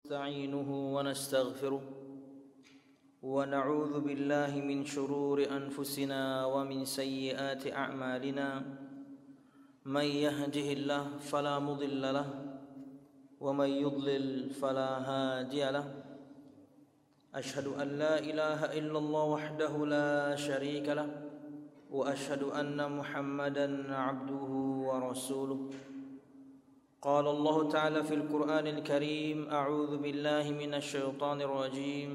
نستعينه ونستغفره ونعوذ بالله من شرور أنفسنا ومن سيئات أعمالنا من يهده الله فلا مضل له ومن يضلل فلا هادي له أشهد أن لا إله إلا الله وحده لا شريك له وأشهد أن محمدا عبده ورسوله قال الله تعالى في القرآن الكريم أعوذ بالله من الشيطان الرجيم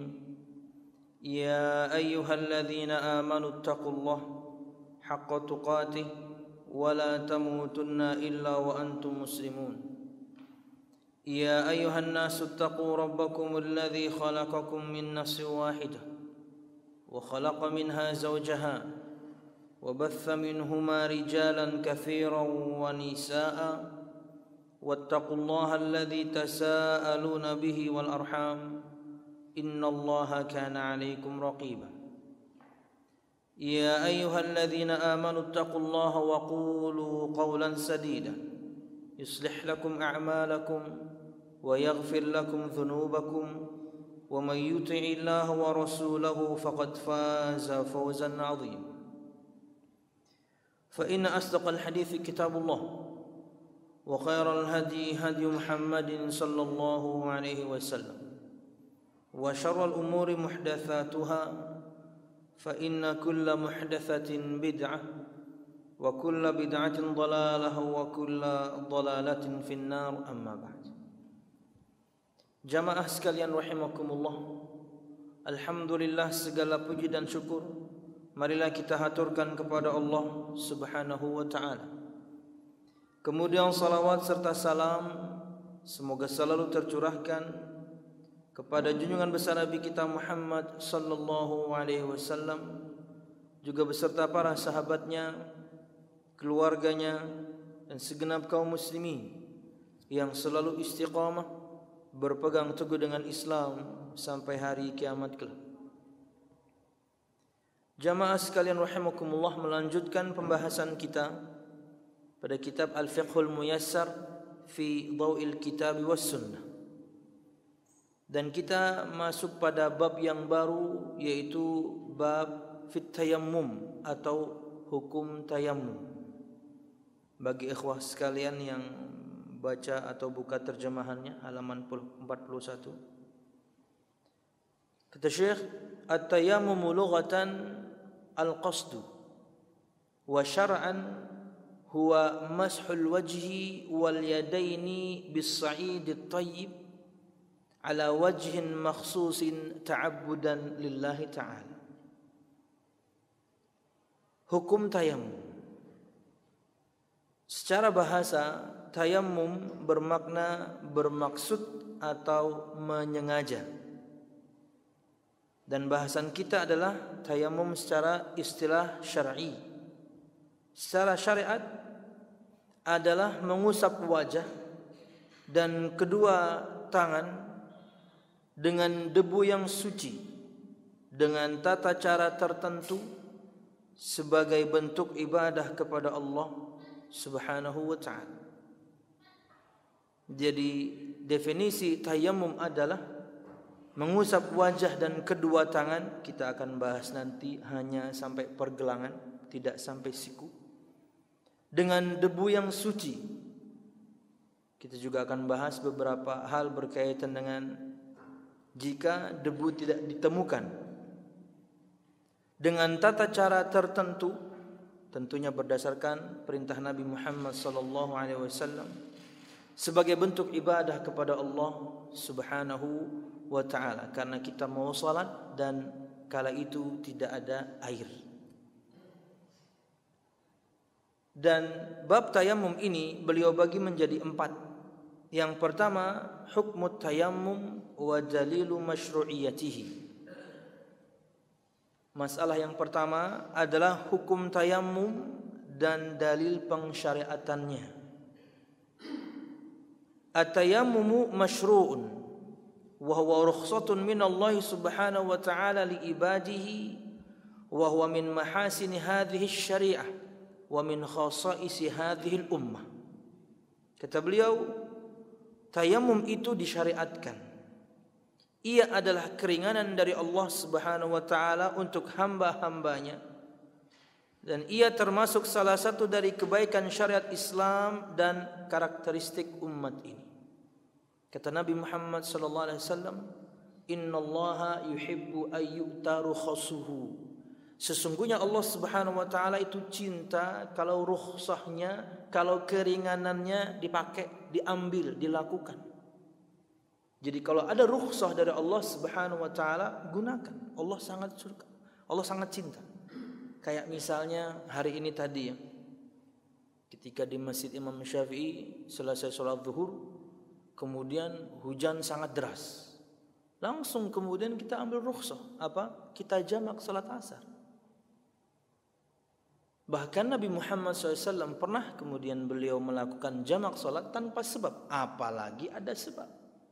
يا أيها الذين آمنوا اتقوا الله حق تقاته ولا تموتن إلا وأنتم مسلمون يا أيها الناس اتقوا ربكم الذي خلقكم من نفس واحدة وخلق منها زوجها وبث منهما رجالا كثيرا ونساء واتقوا الله الذي تساءلون به والأرحام إن الله كان عليكم رقيبا يا أيها الذين آمنوا اتقوا الله وقولوا قولا سديدا يصلح لكم أعمالكم ويغفر لكم ذنوبكم ومن يطع الله ورسوله فقد فاز فوزا عظيما فإن أصدق الحديث كتاب الله وخير الهدي هدي محمد صلى الله عليه وسلم وشر الأمور محدثاتها فإن كل محدثة بدعة وكل بدعة ضلالة وكل ضلالة في النار أما بعد. Jamaah sekalian rahimakumullah, alhamdulillah segala puji dan syukur marilah kita haturkan kepada Allah Subhanahu wa taala. Kemudian salawat serta salam semoga selalu tercurahkan kepada junjungan besar Nabi kita Muhammad sallallahu alaihi wasallam, juga beserta para sahabatnya, keluarganya, dan segenap kaum muslimin yang selalu istiqamah berpegang teguh dengan Islam sampai hari kiamat kelak. Jamaah sekalian rahimakumullah, melanjutkan pembahasan kita pada kitab Al-Fiqhul Muyassar fi Dhaw'il Kitab was Sunnah. Dan kita masuk pada bab yang baru, yaitu bab fit tayammum atau hukum tayammum. Bagi ikhwah sekalian yang baca atau buka terjemahannya halaman 41. Kata Syekh, at-tayammum lughatan al-qasdu wa syar'an huwa mashul wajhi wal yadaini bis sa'idit tayyib ala wajhin makhsusin ta'abbudan lillahi ta'ala. Hukum tayammum. Secara bahasa, tayammum bermakna bermaksud atau menyengaja. Dan bahasan kita adalah tayammum secara istilah syar'i. Secara syariat adalah mengusap wajah dan kedua tangan dengan debu yang suci dengan tata cara tertentu sebagai bentuk ibadah kepada Allah Subhanahu wa ta'ala. Jadi definisi tayammum adalah mengusap wajah dan kedua tangan. Kita akan bahas nanti hanya sampai pergelangan, tidak sampai siku, dengan debu yang suci. Kita juga akan bahas beberapa hal berkaitan dengan jika debu tidak ditemukan, dengan tata cara tertentu, tentunya berdasarkan perintah Nabi Muhammad sallallahu alaihi wasallam, sebagai bentuk ibadah kepada Allah Subhanahu wa taala, karena kita mau salat dan kala itu tidak ada air. Dan bab tayammum ini beliau bagi menjadi 4. Yang pertama, hukmut tayammum wa dalilu masyru'iyatihi. Masalah yang pertama adalah hukum tayammum dan dalil pensyariatannya. At-tayammumu masyru'un wa huwa rukhsatun min Allah Subhanahu wa ta'ala li ibadihi wa huwa min mahasini hadhihi syari'ah wa min khasaisi hadhihi al-ummah. Kata beliau, tayamum itu disyariatkan Ia adalah keringanan dari Allah Subhanahu wa taala untuk hamba-hambanya, dan ia termasuk salah satu dari kebaikan syariat Islam dan karakteristik umat ini. Kata Nabi Muhammad sallallahu alaihi wasallam, "Innallaha yuhibbu ayyu'ta rukhsuhu." Sesungguhnya Allah Subhanahu wa taala itu cinta kalau rukhsahnya, kalau keringanannya dipakai, diambil, dilakukan. Jadi kalau ada rukhsah dari Allah Subhanahu wa taala, gunakan. Allah sangat suka. Allah sangat cinta. Kayak misalnya hari ini tadi ya, ketika di Masjid Imam Syafi'i selesai sholat zuhur, kemudian hujan sangat deras. Langsung kemudian kita ambil rukhsah, apa? Kita jamak salat asar. Bahkan Nabi Muhammad SAW pernah kemudian beliau melakukan jamak salat tanpa sebab, apalagi ada sebab.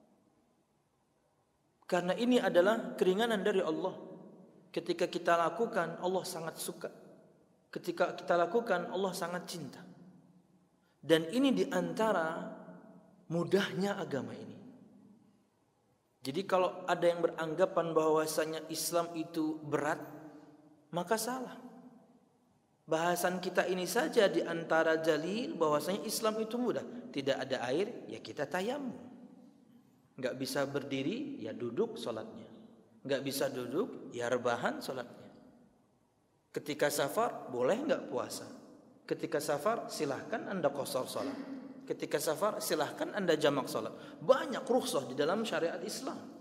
Karena ini adalah keringanan dari Allah. Ketika kita lakukan, Allah sangat suka. Ketika kita lakukan, Allah sangat cinta. Dan ini diantara mudahnya agama ini. Jadi kalau ada yang beranggapan bahwasanya Islam itu berat, maka salah. Bahasan kita ini saja diantara dalil bahwasanya Islam itu mudah. Tidak ada air, ya kita tayamum. Enggak bisa berdiri, ya duduk salatnya. Enggak bisa duduk, ya rebahan salatnya. Ketika safar, boleh enggak puasa? Ketika safar, silahkan Anda qashar salat. Ketika safar, silahkan Anda jamak salat. Banyak rukhsah di dalam syariat Islam.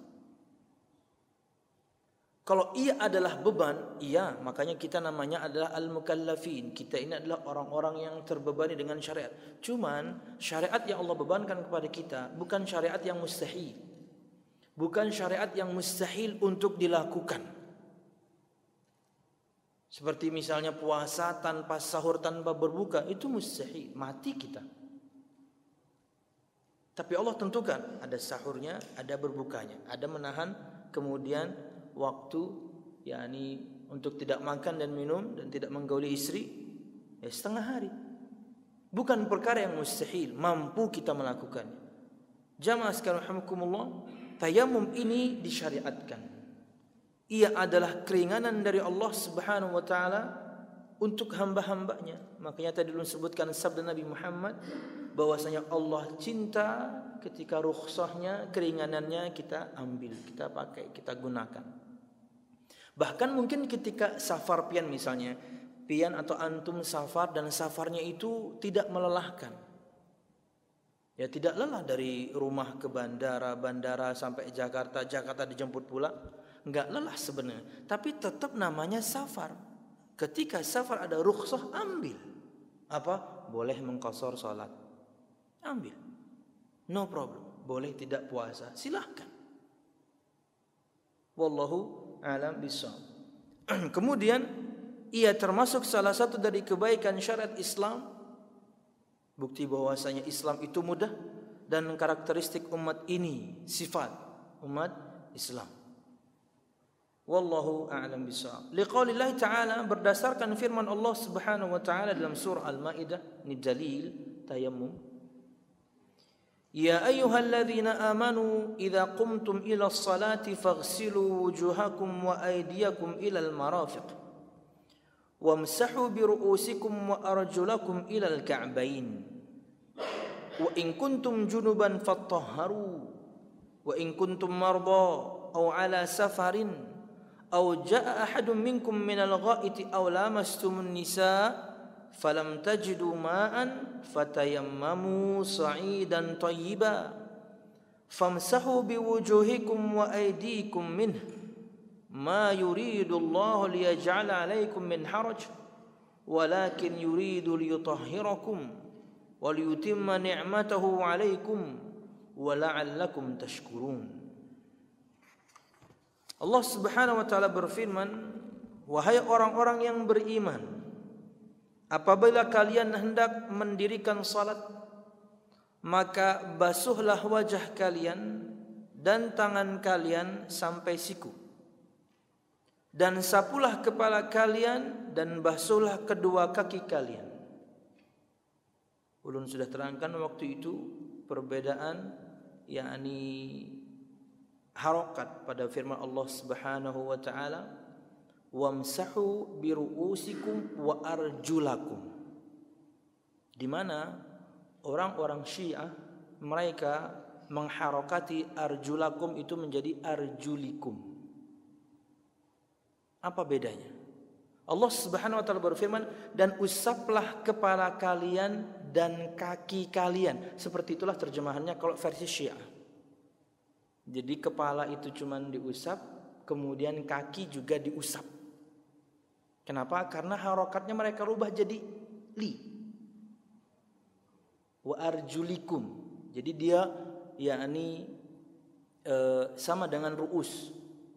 Kalau ia adalah beban, iya, makanya kita namanya adalah al-mukallafin. Kita ini adalah orang-orang yang terbebani dengan syariat. Cuman syariat yang Allah bebankan kepada kita bukan syariat yang mustahil. Bukan syariat yang mustahil untuk dilakukan. Seperti misalnya puasa tanpa sahur, tanpa berbuka, itu mustahil, mati kita. Tapi Allah tentukan ada sahurnya, ada berbukanya, ada menahan kemudian waktu, yakni untuk tidak makan dan minum dan tidak menggauli istri, ya setengah hari. Bukan perkara yang mustahil, mampu kita melakukannya. Jamaah sekalian rahimakumullah, tayamum ini disyariatkan. Ia adalah keringanan dari Allah Subhanahu wa taala untuk hamba-hambanya. Makanya tadi dulu sebutkan sabda Nabi Muhammad bahwasanya Allah cinta ketika rukhsahnya, keringanannya kita ambil, kita pakai, kita gunakan. Bahkan mungkin ketika safar pian misalnya, pian atau antum safar dan safarnya itu tidak melelahkan. Ya tidak lelah dari rumah ke bandara, bandara sampai Jakarta, Jakarta dijemput pula. Enggak lelah sebenarnya, tapi tetap namanya safar. Ketika safar ada rukhsah, ambil. Apa? Boleh mengqashar salat. Ambil. No problem. Boleh tidak puasa, silahkan. Wallahu alam bisawab. Kemudian ia termasuk salah satu dari kebaikan syariat Islam, bukti bahwasanya Islam itu mudah, dan karakteristik umat ini, sifat umat Islam. Wallahu a'lam bisawab. Liqaulillah ta'ala, berdasarkan firman Allah Subhanahu wa ta'ala dalam surah Al-Maidah, ini dalil tayammum. يا أيها الذين آمنوا إذا قمتم إلى الصلاة فاغسلوا وجوهكم وأيديكم إلى المرافق وامسحوا برؤوسكم وأرجلكم إلى الكعبين وإن كنتم جنبا فاطهروا وإن كنتم مرضى أو على سفر أو جاء أحد منكم من الغائط أو لامستم النساء فلم تجدوا ماء فتيمموا صعيدا طيبا فامسحوا بوجوهكم وأيديكم منه ما يريد الله ليجعل عليكم من حرج ولكن يريد ليطهركم وليتم نعمته عليكم ولعلكم تشكرون. Allah Subhanahu wa taala berfirman, wahai orang-orang yang beriman, apabila kalian hendak mendirikan salat, maka basuhlah wajah kalian dan tangan kalian sampai siku, dan sapulah kepala kalian dan basuhlah kedua kaki kalian. Ulun sudah terangkan waktu itu perbedaan yakni harokat pada firman Allah Subhanahu wa taala, wamsahu biruusikum wa arjulakum, di mana orang-orang Syiah mereka mengharokati arjulakum itu menjadi arjulikum. Apa bedanya? Allah Subhanahu wa taala berfirman, dan usaplah kepala kalian dan kaki kalian. Seperti itulah terjemahannya kalau versi Syiah. Jadi kepala itu cuman diusap, kemudian kaki juga diusap. Kenapa? Karena harokatnya mereka rubah jadi li. Wa arjulikum. Jadi dia yakni sama dengan ru'us.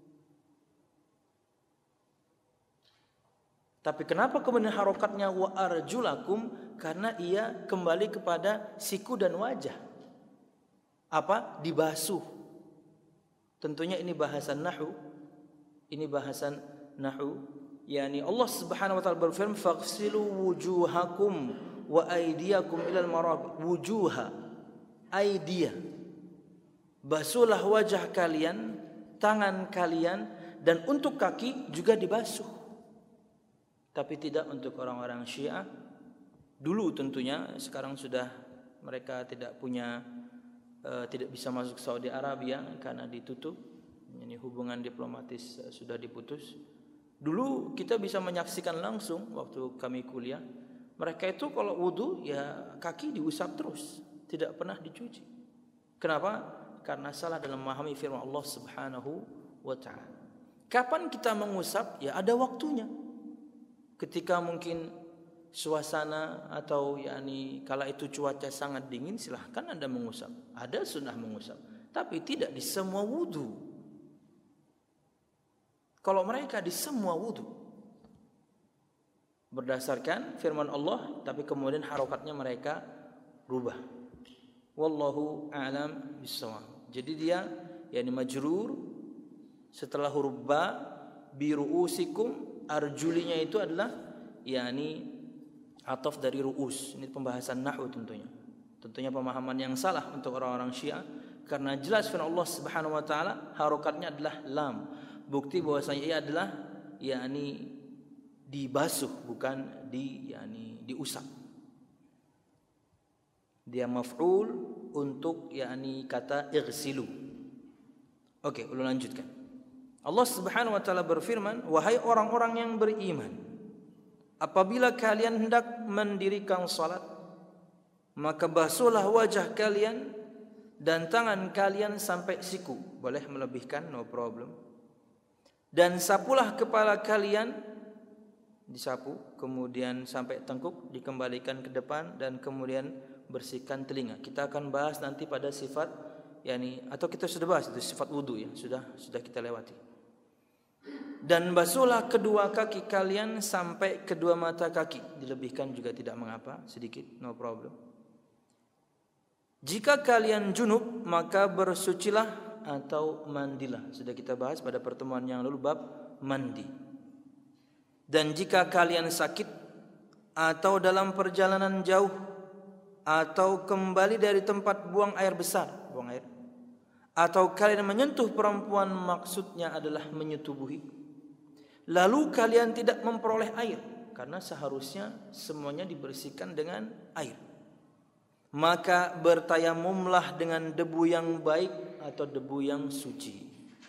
Tapi kenapa kemudian harokatnya wa arjulakum? Karena ia kembali kepada siku dan wajah. Apa? Dibasuh. Tentunya ini bahasan nahwu. Ini bahasan nahwu. Yani Allah Subhanahu wa taala berfirman, "Faghsilu wujuhakum wa aydiyakum ilal marafiq." Wujuha, aidiya. Basuhlah wajah kalian, tangan kalian, dan untuk kaki juga dibasuh. Tapi tidak untuk orang-orang Syiah. Dulu tentunya, sekarang sudah mereka tidak punya, tidak bisa masuk Saudi Arabia karena ditutup. Ini hubungan diplomatis sudah diputus. Dulu kita bisa menyaksikan langsung waktu kami kuliah. Mereka itu kalau wudu ya kaki diusap terus, tidak pernah dicuci. Kenapa? Karena salah dalam memahami firman Allah Subhanahu wa taala. Kapan kita mengusap? Ya ada waktunya. Ketika mungkin suasana atau yakni kala itu cuaca sangat dingin, silahkan Anda mengusap. Ada sunnah mengusap, tapi tidak di semua wudu. Kalau mereka di semua wudu berdasarkan firman Allah, tapi kemudian harokatnya mereka rubah. Wallahu a'lam bishawab. Jadi dia yakni majrur setelah huruf ba, biruusikum, arjulinya itu adalah yakni ataf dari ru'us. Ini pembahasan nahwu tentunya. Tentunya pemahaman yang salah untuk orang-orang Syiah, karena jelas firman Allah Subhanahu wa taala harokatnya adalah lam. Bukti bahwasanya ia adalah yakni dibasuh, bukan diusap. Dia maf'ul untuk yakni kata ighsilu. Oke, ulun lanjutkan. Allah Subhanahu wa taala berfirman, wahai orang-orang yang beriman, apabila kalian hendak mendirikan salat, maka basuhlah wajah kalian dan tangan kalian sampai siku. Boleh melebihkan, no problem. Dan sapulah kepala kalian, disapu, kemudian sampai tengkuk, dikembalikan ke depan, dan kemudian bersihkan telinga. Kita akan bahas nanti pada sifat atau kita sudah bahas itu sifat wudu ya, sudah kita lewati. Dan basuhlah kedua kaki kalian sampai kedua mata kaki. Dilebihkan juga tidak mengapa, sedikit, no problem. Jika kalian junub, maka bersucilah atau mandilah. Sudah kita bahas pada pertemuan yang lalu bab mandi. Dan jika kalian sakit atau dalam perjalanan jauh atau kembali dari tempat buang air besar, buang air, atau kalian menyentuh perempuan, maksudnya adalah menyetubuhi, lalu kalian tidak memperoleh air, karena seharusnya semuanya dibersihkan dengan air, maka bertayamumlah dengan debu yang baik atau debu yang suci.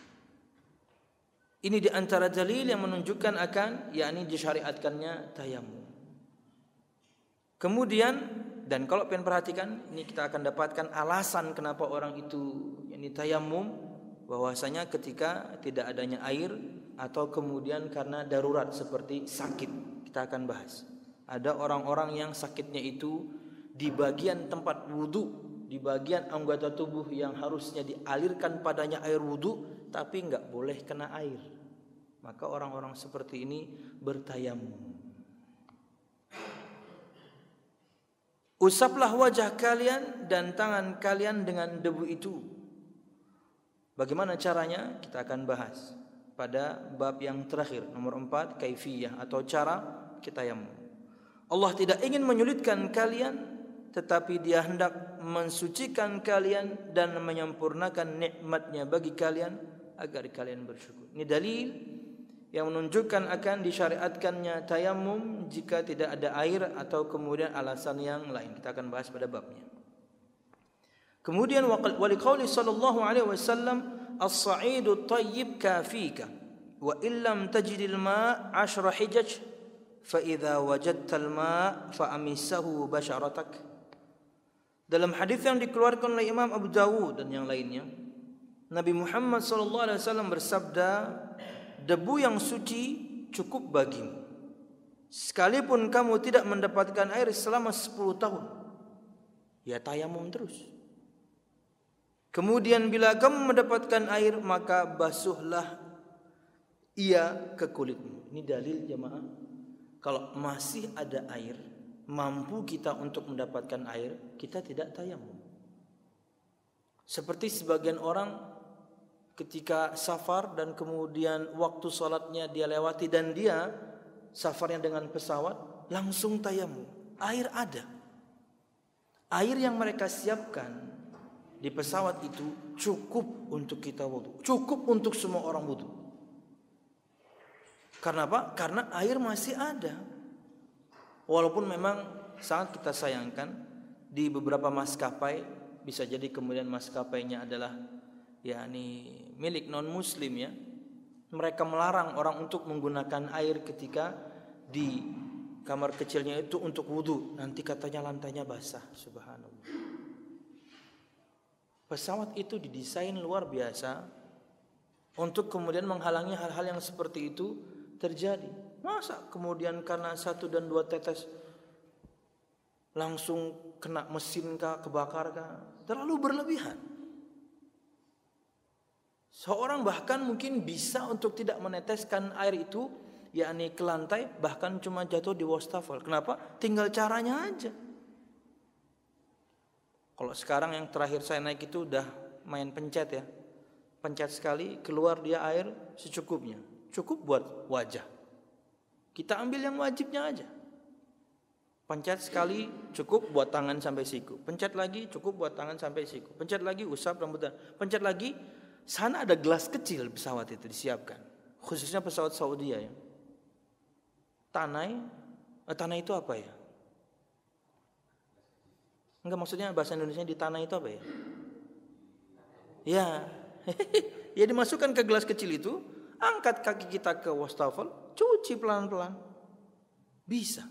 Ini di antara dalil yang menunjukkan akan yakni disyariatkannya tayamum. Kemudian, dan kalau pengen perhatikan, ini kita akan dapatkan alasan kenapa orang itu yakni tayamum, bahwasanya ketika tidak adanya air atau kemudian karena darurat seperti sakit. Kita akan bahas. Ada orang-orang yang sakitnya itu di bagian tempat wudu, di bagian anggota tubuh yang harusnya dialirkan padanya air wudu, tapi enggak boleh kena air. Maka orang-orang seperti ini bertayamum. Usaplah wajah kalian dan tangan kalian dengan debu itu. Bagaimana caranya? Kita akan bahas pada bab yang terakhir, nomor 4, kaifiyah atau cara kita tayamum. Allah tidak ingin menyulitkan kalian tetapi Dia hendak mensucikan kalian dan menyempurnakan nikmat-Nya bagi kalian agar kalian bersyukur. Ini dalil yang menunjukkan akan disyariatkannya tayamum jika tidak ada air atau kemudian alasan yang lain. Kita akan bahas pada babnya. Kemudian waliqauli sallallahu alaihi wasallam as-sa'idu thayyib kafika wa illam tajidil ma' 10 hijaj fa idza wajadtal ma' fa amissahu basyaratak. Dalam hadis yang dikeluarkan oleh Imam Abu Dawud dan yang lainnya, Nabi Muhammad sallallahu alaihi wasallam bersabda, debu yang suci cukup bagimu sekalipun kamu tidak mendapatkan air selama 10 tahun. Ya tayamum terus. Kemudian bila kamu mendapatkan air maka basuhlah ia ke kulitmu. Ini dalil jemaah, kalau masih ada air, mampu kita untuk mendapatkan air, kita tidak tayamum. Seperti sebagian orang ketika safar dan kemudian waktu sholatnya dia lewati dan dia safarnya dengan pesawat, langsung tayamum. Air ada. Air yang mereka siapkan di pesawat itu cukup untuk kita wudu, cukup untuk semua orang wudu. Karena apa? Karena air masih ada. Walaupun memang sangat kita sayangkan di beberapa maskapai bisa jadi kemudian maskapainya adalah yakni milik non muslim ya, mereka melarang orang untuk menggunakan air ketika di kamar kecilnya itu untuk wudu, nanti katanya lantainya basah. Subhanallah. Pesawat itu didesain luar biasa untuk kemudian menghalangi hal-hal yang seperti itu terjadi. Masa kemudian karena 1 dan 2 tetes langsung kena mesin kah, kebakar kah? Terlalu berlebihan. Seorang bahkan mungkin bisa untuk tidak meneteskan air itu yakni ke lantai, bahkan cuma jatuh di wastafel. Kenapa? Tinggal caranya aja. Kalau sekarang yang terakhir saya naik itu udah main pencet ya. Pencet sekali keluar dia air secukupnya. Cukup buat wajah. Kita ambil yang wajibnya aja. Pencet sekali cukup buat tangan sampai siku. Pencet lagi cukup buat tangan sampai siku. Pencet lagi usap rambutan. Pencet lagi. Sana ada gelas kecil pesawat itu disiapkan, khususnya pesawat Saudi ya. Tanai itu apa ya? Enggak, maksudnya bahasa Indonesia di tanai itu apa ya? Ya, ya dimasukkan ke gelas kecil itu, angkat kaki kita ke wastafel, cuci pelan-pelan, bisa.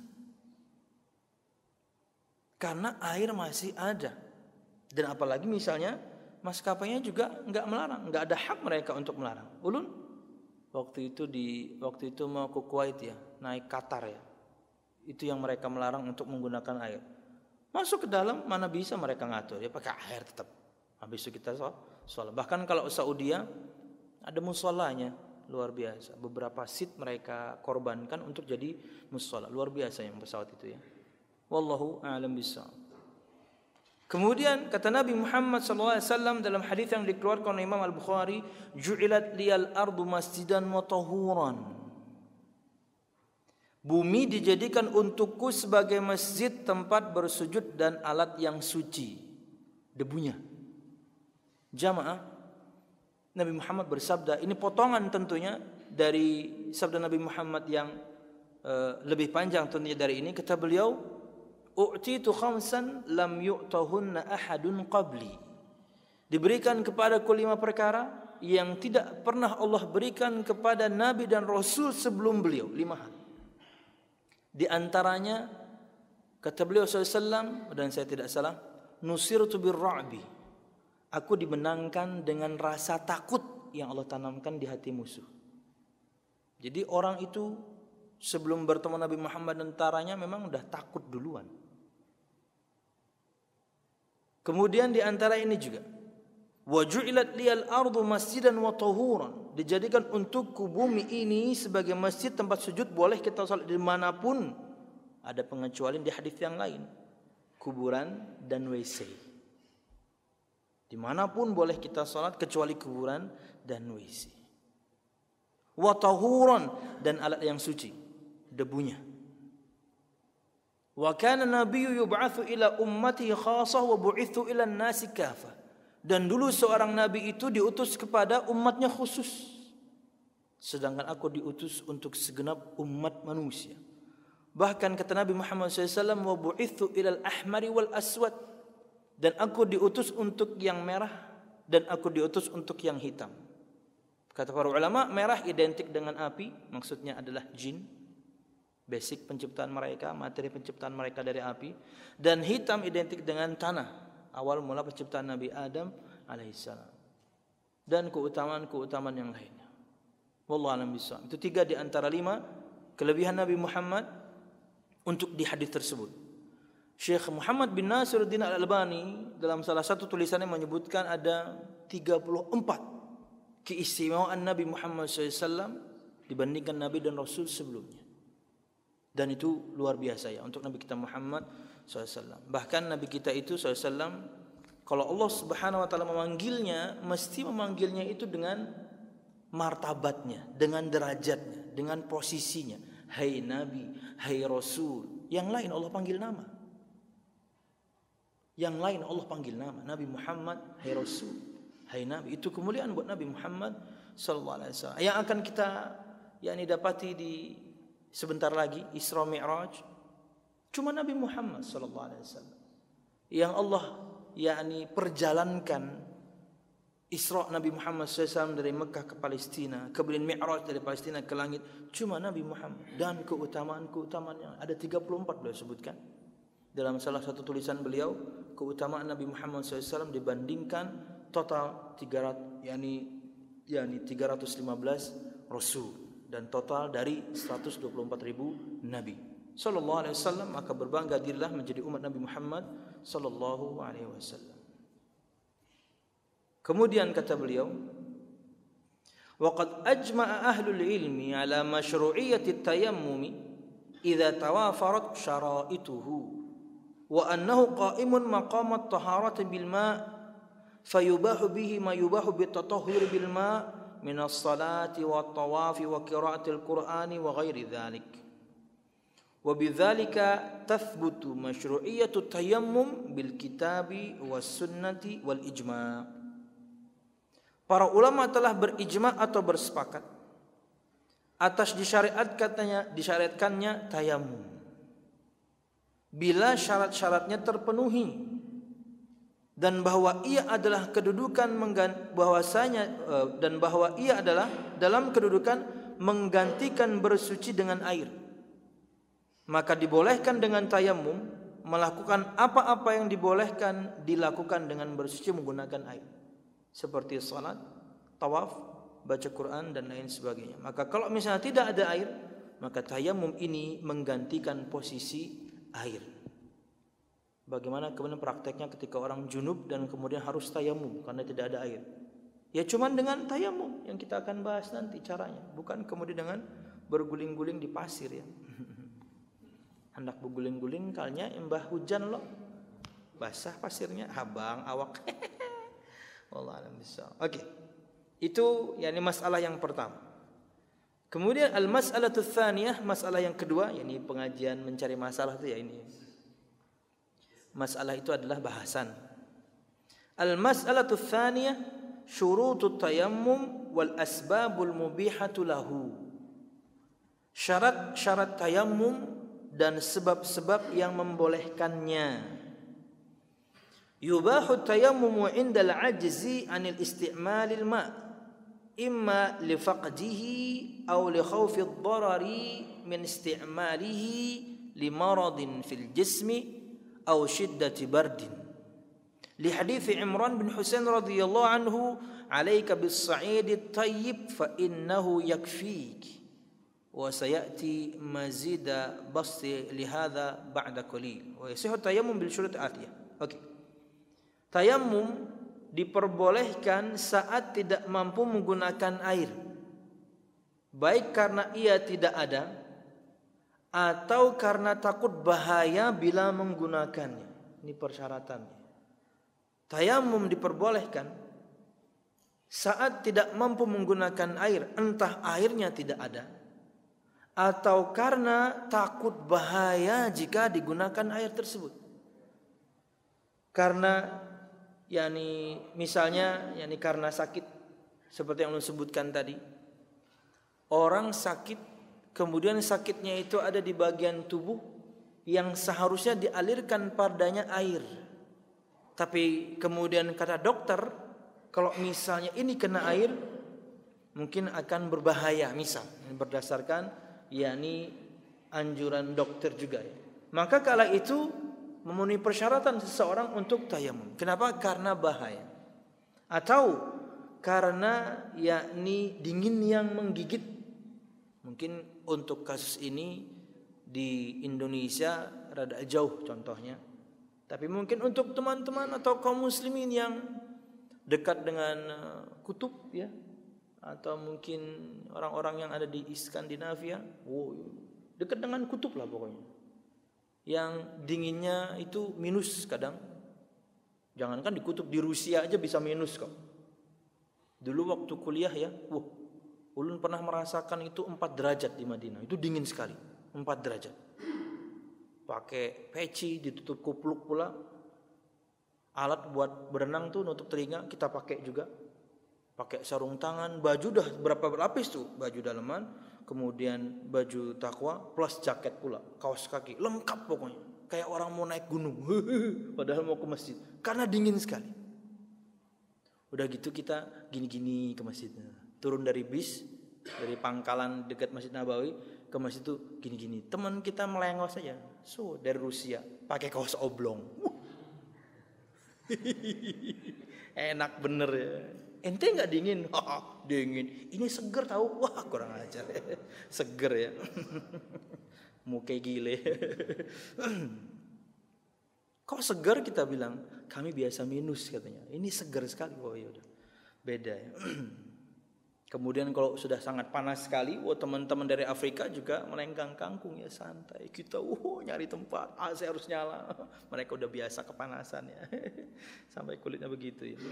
Karena air masih ada, dan apalagi misalnya maskapainya juga nggak melarang, nggak ada hak mereka untuk melarang. Ulun waktu itu mau ke Kuwait ya, naik Qatar ya, itu yang mereka melarang untuk menggunakan air. Masuk ke dalam mana bisa mereka ngatur, ya pakai air tetap. Habis itu kita sholat. Bahkan kalau Saudi ada musholanya luar biasa. Beberapa seat mereka korbankan untuk jadi mushola, luar biasa yang pesawat itu ya. Wallahu a'lam bishawab. Kemudian kata Nabi Muhammad SAW dalam hadis yang dikeluarkan oleh Imam Al-Bukhari, ju'ilat liyal ardu masjidan wa tahuran. Bumi dijadikan untukku sebagai masjid, tempat bersujud dan alat yang suci. Debunya. Jamaah, Nabi Muhammad bersabda, ini potongan tentunya dari sabda Nabi Muhammad yang lebih panjang tentunya dari ini. Kata beliau, u'titu khamsan lam yu'tahunna ahadun qabli. Diberikan kepadaku 5 perkara yang tidak pernah Allah berikan kepada Nabi dan Rasul sebelum beliau. 5 hal. Di antaranya kata beliau SAW, dan saya tidak salah, nusirtu birra'bi. Aku dimenangkan dengan rasa takut yang Allah tanamkan di hati musuh. Jadi orang itu sebelum bertemu Nabi Muhammad dan tentaranya memang udah takut duluan. Kemudian di antara ini juga, wa ju'ilat liyal ardu masjidan wa tahuran. Dijadikan untukku bumi ini sebagai masjid, tempat sujud, boleh kita salat di manapun. Ada pengecualian di hadis yang lain. Kuburan dan WC. Dimanapun boleh kita salat kecuali kuburan dan WC. Wa tahuran, dan alat yang suci, debunya. Wa kana nabiyyu yub'atsu ila ummatihi khassah wa bu'itsu ila an-nasi kafah. Dan dulu seorang nabi itu diutus kepada umatnya khusus. Sedangkan aku diutus untuk segenap umat manusia. Bahkan kata Nabi Muhammad SAW, wa bu'itsu ilal ahmari wal aswad. Dan aku diutus untuk yang merah dan aku diutus untuk yang hitam. Kata para ulama, merah identik dengan api, maksudnya adalah jin. Basic penciptaan mereka, materi penciptaan mereka dari api. Dan hitam identik dengan tanah, awal mula penciptaan Nabi Adam alaihissalam. Dan keutamaan-keutamaan yang lainnya. Wallahu a'lam bishawab. Itu 3 di antara 5 kelebihan Nabi Muhammad untuk di hadis tersebut. Syekh Muhammad bin Nasiruddin Al-Albani dalam salah satu tulisannya menyebutkan ada 34 keistimewaan Nabi Muhammad SAW dibandingkan Nabi dan Rasul sebelumnya. Dan itu luar biasa ya untuk Nabi kita Muhammad SAW. Bahkan Nabi kita itu SAW, kalau Allah Subhanahu Wa Taala memanggilnya, mesti memanggilnya itu dengan martabatnya, dengan derajatnya, dengan posisinya. Hai Nabi, hai Rasul. Yang lain Allah panggil nama. Yang lain Allah panggil nama. Nabi Muhammad, hai Rasul, hai Nabi. Itu kemuliaan buat Nabi Muhammad sallallahu alaihi wasallam. Yang akan kita dapati di sebentar lagi Isra Mi'raj, cuma Nabi Muhammad sallallahu alaihi wasallam yang Allah perjalankan Isra Nabi Muhammad SAW dari Mekah ke Palestina, kemudian Mi'raj dari Palestina ke langit, cuma Nabi Muhammad. Dan keutamaan-keutamaannya ada 34 beliau sebutkan. Dalam salah satu tulisan beliau, keutamaan Nabi Muhammad SAW dibandingkan total 315 Rasul dan total dari 124.000 Nabi sallallahu alaihi wasallam, maka berbangga dirilah menjadi umat Nabi Muhammad sallallahu alaihi wasallam. Kemudian kata beliau, waqad ajma'a ahlul ilmi ala masyru'iyyati tayammumi idza tawafarat syara'ituhu wa annahu qa'imun maqam at-taharati bil ma' fayubahu bihi ma yubahu bitatahhur bil ma' min as-salati wat tawafi wa qira'atil qur'ani wa ghairi dzalik. Wa bidzalika tathbutu masyru'iyyatu tayammum bil kitabi was sunnati wal ijma'. Para ulama telah berijma' atau bersepakat atas disyariatkannya tayammum bila syarat-syaratnya terpenuhi, dan bahwa ia adalah dalam kedudukan menggantikan bersuci dengan air. Maka dibolehkan dengan tayammum melakukan apa-apa yang dibolehkan dilakukan dengan bersuci menggunakan air, seperti salat, tawaf, baca Quran dan lain sebagainya. Maka kalau misalnya tidak ada air, maka tayammum ini menggantikan posisi air. Bagaimana kemudian prakteknya ketika orang junub dan kemudian harus tayammum karena tidak ada air? Ya cuman dengan tayammum yang kita akan bahas nanti caranya, bukan kemudian dengan berguling-guling di pasir ya. Hendak berguling-guling kalnya embah hujan loh, basah pasirnya, habang awak. Wallahu a'lam bishawab. Oke. Itu masalah yang pertama. Kemudian al-mas'alatu tsaniyah, masalah yang kedua, pengajian mencari masalah itu masalah itu adalah bahasan. Al-mas'alatu tsaniyah syurutut tayammum wal asbabul mubihatu lahu. Syarat-syarat tayammum dan sebab-sebab yang membolehkannya. Yubahu tayammumu 'inda al-'ajzi 'anil isti'malil ma' imma li faqdihi aw li khawfi ad-darari min isti'malihi li maradin fil jismi aw shiddati bardin. Li hadits Imran bin Husain radhiyallahu anhu, "'Alaika bis-sa'id at-tayyib fa innahu yakfik." Wa sayati mazida basti li hadha ba'da qalil. Wa yasihu tayammum bil syurut atiyah. Oke. Tayammum diperbolehkan saat tidak mampu menggunakan air, baik karena ia tidak ada atau karena takut bahaya bila menggunakannya. Ini persyaratannya. Tayammum diperbolehkan saat tidak mampu menggunakan air, entah airnya tidak ada atau karena takut bahaya jika digunakan air tersebut. Karena misalnya karena sakit seperti yang disebutkan tadi. Orang sakit, kemudian sakitnya itu ada di bagian tubuh yang seharusnya dialirkan padanya air. Tapi kemudian kata dokter, kalau misalnya ini kena air mungkin akan berbahaya, misal berdasarkan anjuran dokter juga ya. Maka kala itu memenuhi persyaratan seseorang untuk tayamum. Kenapa? Karena bahaya. Atau karena dingin yang menggigit. Mungkin untuk kasus ini di Indonesia rada jauh contohnya. Tapi mungkin untuk teman-teman atau kaum muslimin yang dekat dengan kutub ya, atau mungkin orang-orang yang ada di Skandinavia, dekat dengan kutub lah pokoknya. Yang dinginnya itu minus kadang. Jangankan di kutub, di Rusia aja bisa minus kok. Dulu waktu kuliah ya, ulun pernah merasakan itu 4 derajat di Madinah. Itu dingin sekali, 4 derajat. Pakai peci, ditutup kupluk pula. Alat buat berenang tuh nutup telinga kita pakai juga. Pakai sarung tangan, baju dah berapa lapis tuh, baju dalaman, kemudian baju takwa plus jaket pula, kaos kaki, lengkap pokoknya. Kayak orang mau naik gunung. Padahal mau ke masjid karena dingin sekali. Udah gitu kita gini-gini ke masjidnya. Turun dari bis, dari pangkalan dekat Masjid Nabawi ke masjid itu gini-gini. Teman kita melengos saja. Dari Rusia pakai kaos oblong. Enak bener ya. Ente nggak dingin? Dingin. Ini seger tahu? Wah kurang ajar. Seger ya. Muke gile. Kok seger kita bilang? Kami biasa minus katanya. Ini seger sekali. Oh ya udah. Beda ya. Kemudian kalau sudah sangat panas sekali, teman-teman dari Afrika juga melenggang kangkung ya santai. Kita nyari tempat, AC harus nyala. Mereka udah biasa kepanasan ya. Sampai kulitnya begitu ya.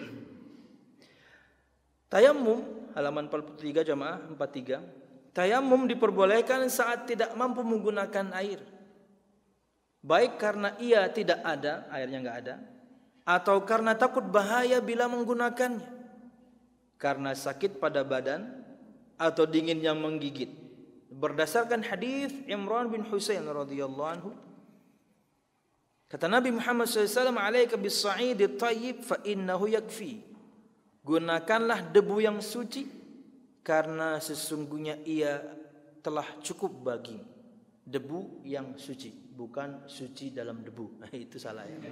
Tayamum halaman 43 jamaah 43. Tayamum diperbolehkan saat tidak mampu menggunakan air. Baik karena ia tidak ada, airnya enggak ada, atau karena takut bahaya bila menggunakannya. Karena sakit pada badan atau dingin yang menggigit. Berdasarkan hadis Imran bin Husain radhiyallahu anhu, kata Nabi Muhammad SAW, "Alaika bis-sa'id at-tayyib fa innahu yakfi." Gunakanlah debu yang suci karena sesungguhnya ia telah cukup bagi. Debu yang suci, bukan suci dalam debu. Itu salah ya.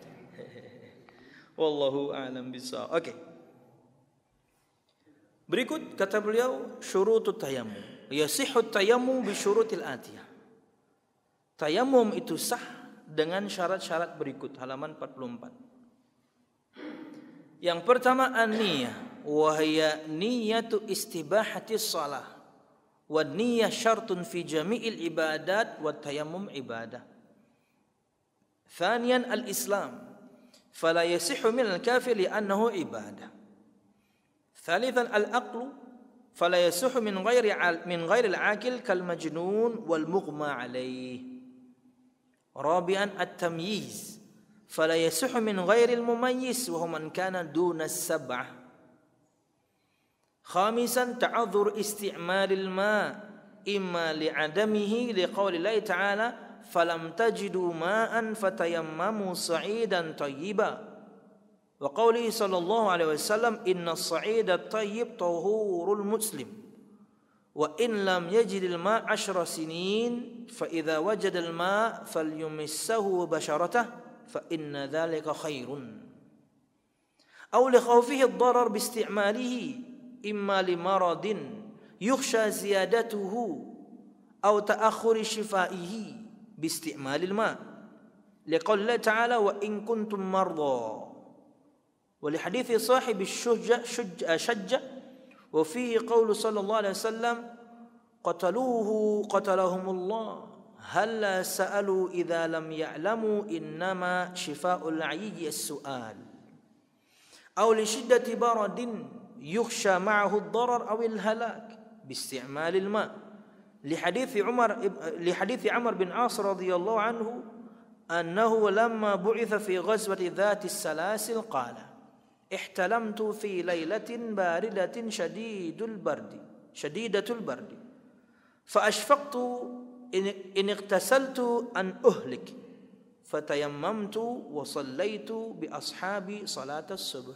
Wallahu a'lam bishawab. Oke. Berikut kata beliau syurutut tayammum. Yasihhut tayammum bi syurutil atiyah. Tayammum itu sah dengan syarat-syarat berikut, halaman 44. Yang pertama an-niyah, wa hiya niyatu istibahatis shalah. Wa niyah syartun fi jami'il ibadat wa tayammum ibadah. Thaniyan al-islam, fala yasihhu min al-kafir li'annahu ibadah. ثالثا العقل فلا يصح من غير العاقل كالمجنون والمغمى عليه. رابعا التمييز فلا يصح من غير المميز وهو من كان دون السبعة. خامسا تعذر استعمال الماء إما لعدمه لقول الله تعالى فلم تجدوا ماء فتيمموا صعيدا طيبا. وقوله صلى الله عليه وسلم إن الصعيد الطيب طهور المسلم وإن لم يجد الماء 10 سنين فإذا وجد الماء فليمسه بشرته فإن ذلك خير أو لخوفه الضرر باستعماله إما لمرض يخشى زيادته أو تأخر شفائه باستعمال الماء لقول الله تعالى وإن كنتم مرضى ولحديث صاحب الشجة وفيه قول صلى الله عليه وسلم قتلهم الله هل سألوا إذا لم يعلموا إنما شفاء العي السؤال أو لشدة برد يخشى معه الضرر أو الهلاك باستعمال الماء li hadits Amr bin As radhiyallahu anhu annahu lamma bu'itha fi ghazwati dhatis salasil qala ihtalamtu fi lailatin baridatin shadidatul bardi fa ashfaqtu in ightasaltu an uhlik fatayammamtu wa sallaitu bi ashabi salat as-subuh.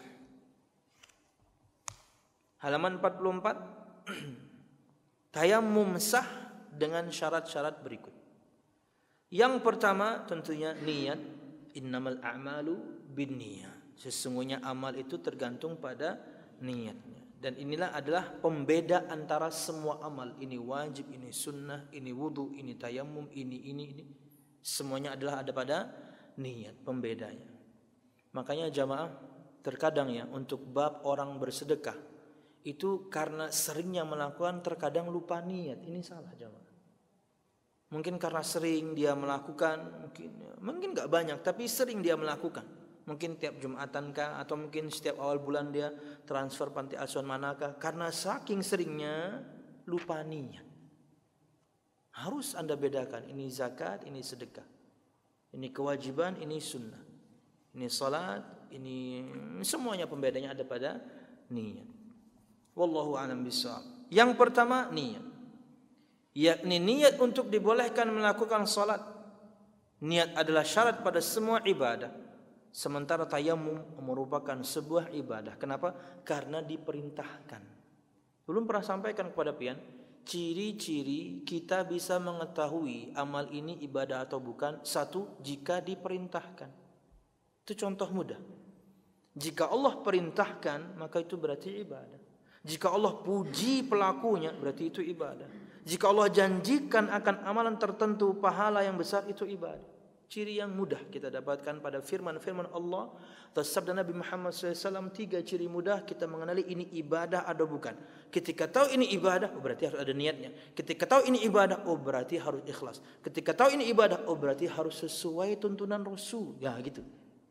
Halaman 44. Tayammum sah dengan syarat-syarat berikut. Yang pertama tentunya niat. Innamal a'malu binniyat. Sesungguhnya amal itu tergantung pada niatnya. Dan inilah adalah pembeda antara semua amal. Ini wajib, ini sunnah, ini wudu, ini tayammum, ini. Semuanya adalah ada pada niat, pembedanya. Makanya jamaah terkadang ya untuk bab orang bersedekah itu karena seringnya melakukan terkadang lupa niat. Ini salah jamaah. Mungkin karena sering dia melakukan, mungkin enggak banyak tapi sering dia melakukan. Mungkin tiap Jumatan kah atau mungkin setiap awal bulan dia transfer panti asuhan manakah, karena saking seringnya lupa niat. Harus Anda bedakan, ini zakat, ini sedekah. Ini kewajiban, ini sunnah. Ini salat, ini semuanya pembedanya ada pada niat. Wallahu a'lam bishawab. Yang pertama niat. Yakni niat untuk dibolehkan melakukan salat. Niat adalah syarat pada semua ibadah. Sementara tayammum merupakan sebuah ibadah. Kenapa? Karena diperintahkan. Belum pernah sampaikan kepada pian, ciri-ciri kita bisa mengetahui amal ini ibadah atau bukan. Satu, jika diperintahkan. Itu contoh mudah. Jika Allah perintahkan, maka itu berarti ibadah. Jika Allah puji pelakunya, berarti itu ibadah. Jika Allah janjikan akan amalan tertentu pahala yang besar, itu ibadah. Ciri yang mudah kita dapatkan pada firman-firman Allah atau sabda Nabi Muhammad SAW. 3 ciri mudah kita mengenali ini ibadah atau bukan. Ketika tahu ini ibadah, oh berarti harus ada niatnya. Ketika tahu ini ibadah, oh berarti harus ikhlas. Ketika tahu ini ibadah, oh berarti harus sesuai tuntunan Rasul. Ya gitu.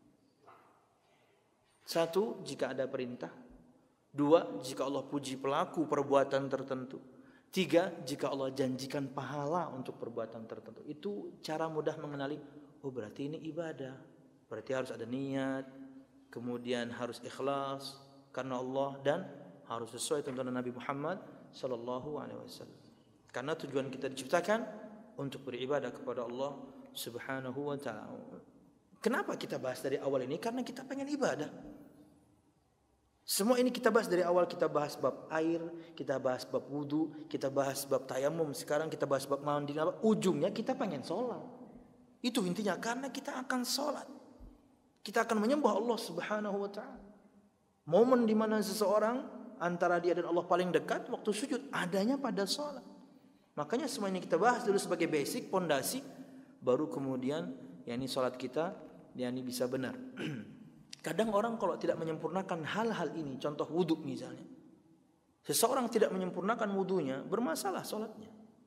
1, jika ada perintah. 2, jika Allah puji pelaku perbuatan tertentu. 3, jika Allah janjikan pahala untuk perbuatan tertentu. Itu cara mudah mengenali, oh berarti ini ibadah. Berarti harus ada niat, kemudian harus ikhlas karena Allah, dan harus sesuai tuntunan Nabi Muhammad sallallahu alaihi wasallam. Karena tujuan kita diciptakan untuk beribadah kepada Allah Subhanahu wa taala. Kenapa kita bahas dari awal ini? Karena kita pengen ibadah. Semua ini kita bahas dari awal. Kita bahas bab air, kita bahas bab wudu, kita bahas bab tayamum. Sekarang kita bahas bab mandi. Ujungnya kita pengen sholat. Itu intinya, karena kita akan sholat. Kita akan menyembah Allah Subhanahu wa ta'ala. Momen di mana seseorang antara dia dan Allah paling dekat waktu sujud adanya pada sholat. Makanya semua ini kita bahas dulu sebagai basic, pondasi, baru kemudian yakni sholat kita yakni bisa benar. Kadang orang kalau tidak menyempurnakan hal-hal ini, contoh wudhu misalnya. Seseorang tidak menyempurnakan wudhunya, bermasalah sholatnya.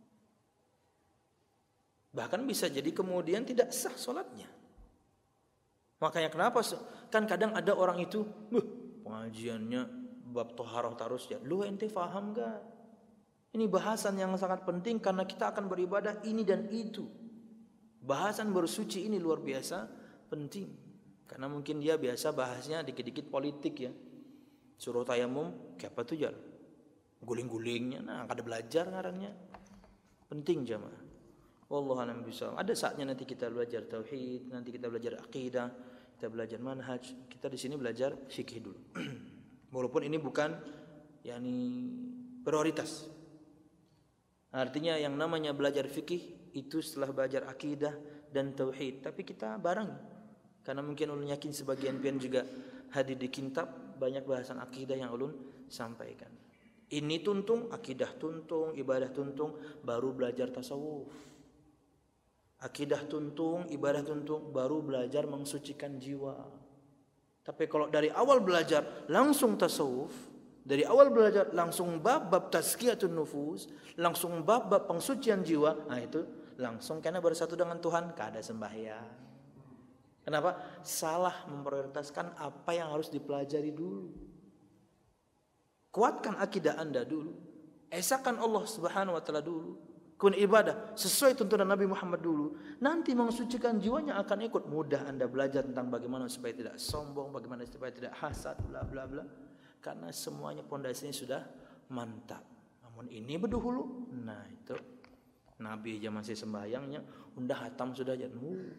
Bahkan bisa jadi kemudian tidak sah sholatnya. Makanya kenapa? Kan kadang ada orang itu, pengajiannya bab toharoh tarus ya. Lu ente faham gak? Ini bahasan yang sangat penting karena kita akan beribadah ini dan itu. Bahasan bersuci ini luar biasa penting. Karena mungkin dia biasa bahasnya dikit-dikit politik ya. Suruh tayamum, kayak apa tuh jalan? Guling-gulingnya, nah kada belajar ngarannya. Penting jamaah. Wallahu a'lam bishawab. Ada saatnya nanti kita belajar tauhid, nanti kita belajar akidah, kita belajar manhaj. Kita di sini belajar fikih dulu. Walaupun ini bukan yakni prioritas. Artinya yang namanya belajar fikih itu setelah belajar akidah dan tauhid. Tapi kita barengi. Karena mungkin ulun yakin sebagian pian juga hadir di kintab, banyak bahasan akidah yang ulun sampaikan. Ini tuntung, akidah tuntung, ibadah tuntung, baru belajar tasawuf. Akidah tuntung, ibadah tuntung, baru belajar mensucikan jiwa. Tapi kalau dari awal belajar langsung tasawuf, dari awal belajar langsung bab-bab tazkiyatun nufus, langsung bab-bab pensucian jiwa, nah itu langsung karena bersatu dengan Tuhan, kada sembahyang. Kenapa? Salah memprioritaskan apa yang harus dipelajari dulu. Kuatkan akidah Anda dulu. Esakan Allah Subhanahu wa taala dulu. kemudian ibadah sesuai tuntunan Nabi Muhammad dulu, nanti mensucikan jiwanya akan ikut. Mudah Anda belajar tentang bagaimana supaya tidak sombong, bagaimana supaya tidak hasad, bla bla bla. Karena semuanya pondasinya sudah mantap. Namun ini berdahulu, nah itu Nabi aja masih sembahyangnya, udah hatam sudah aja.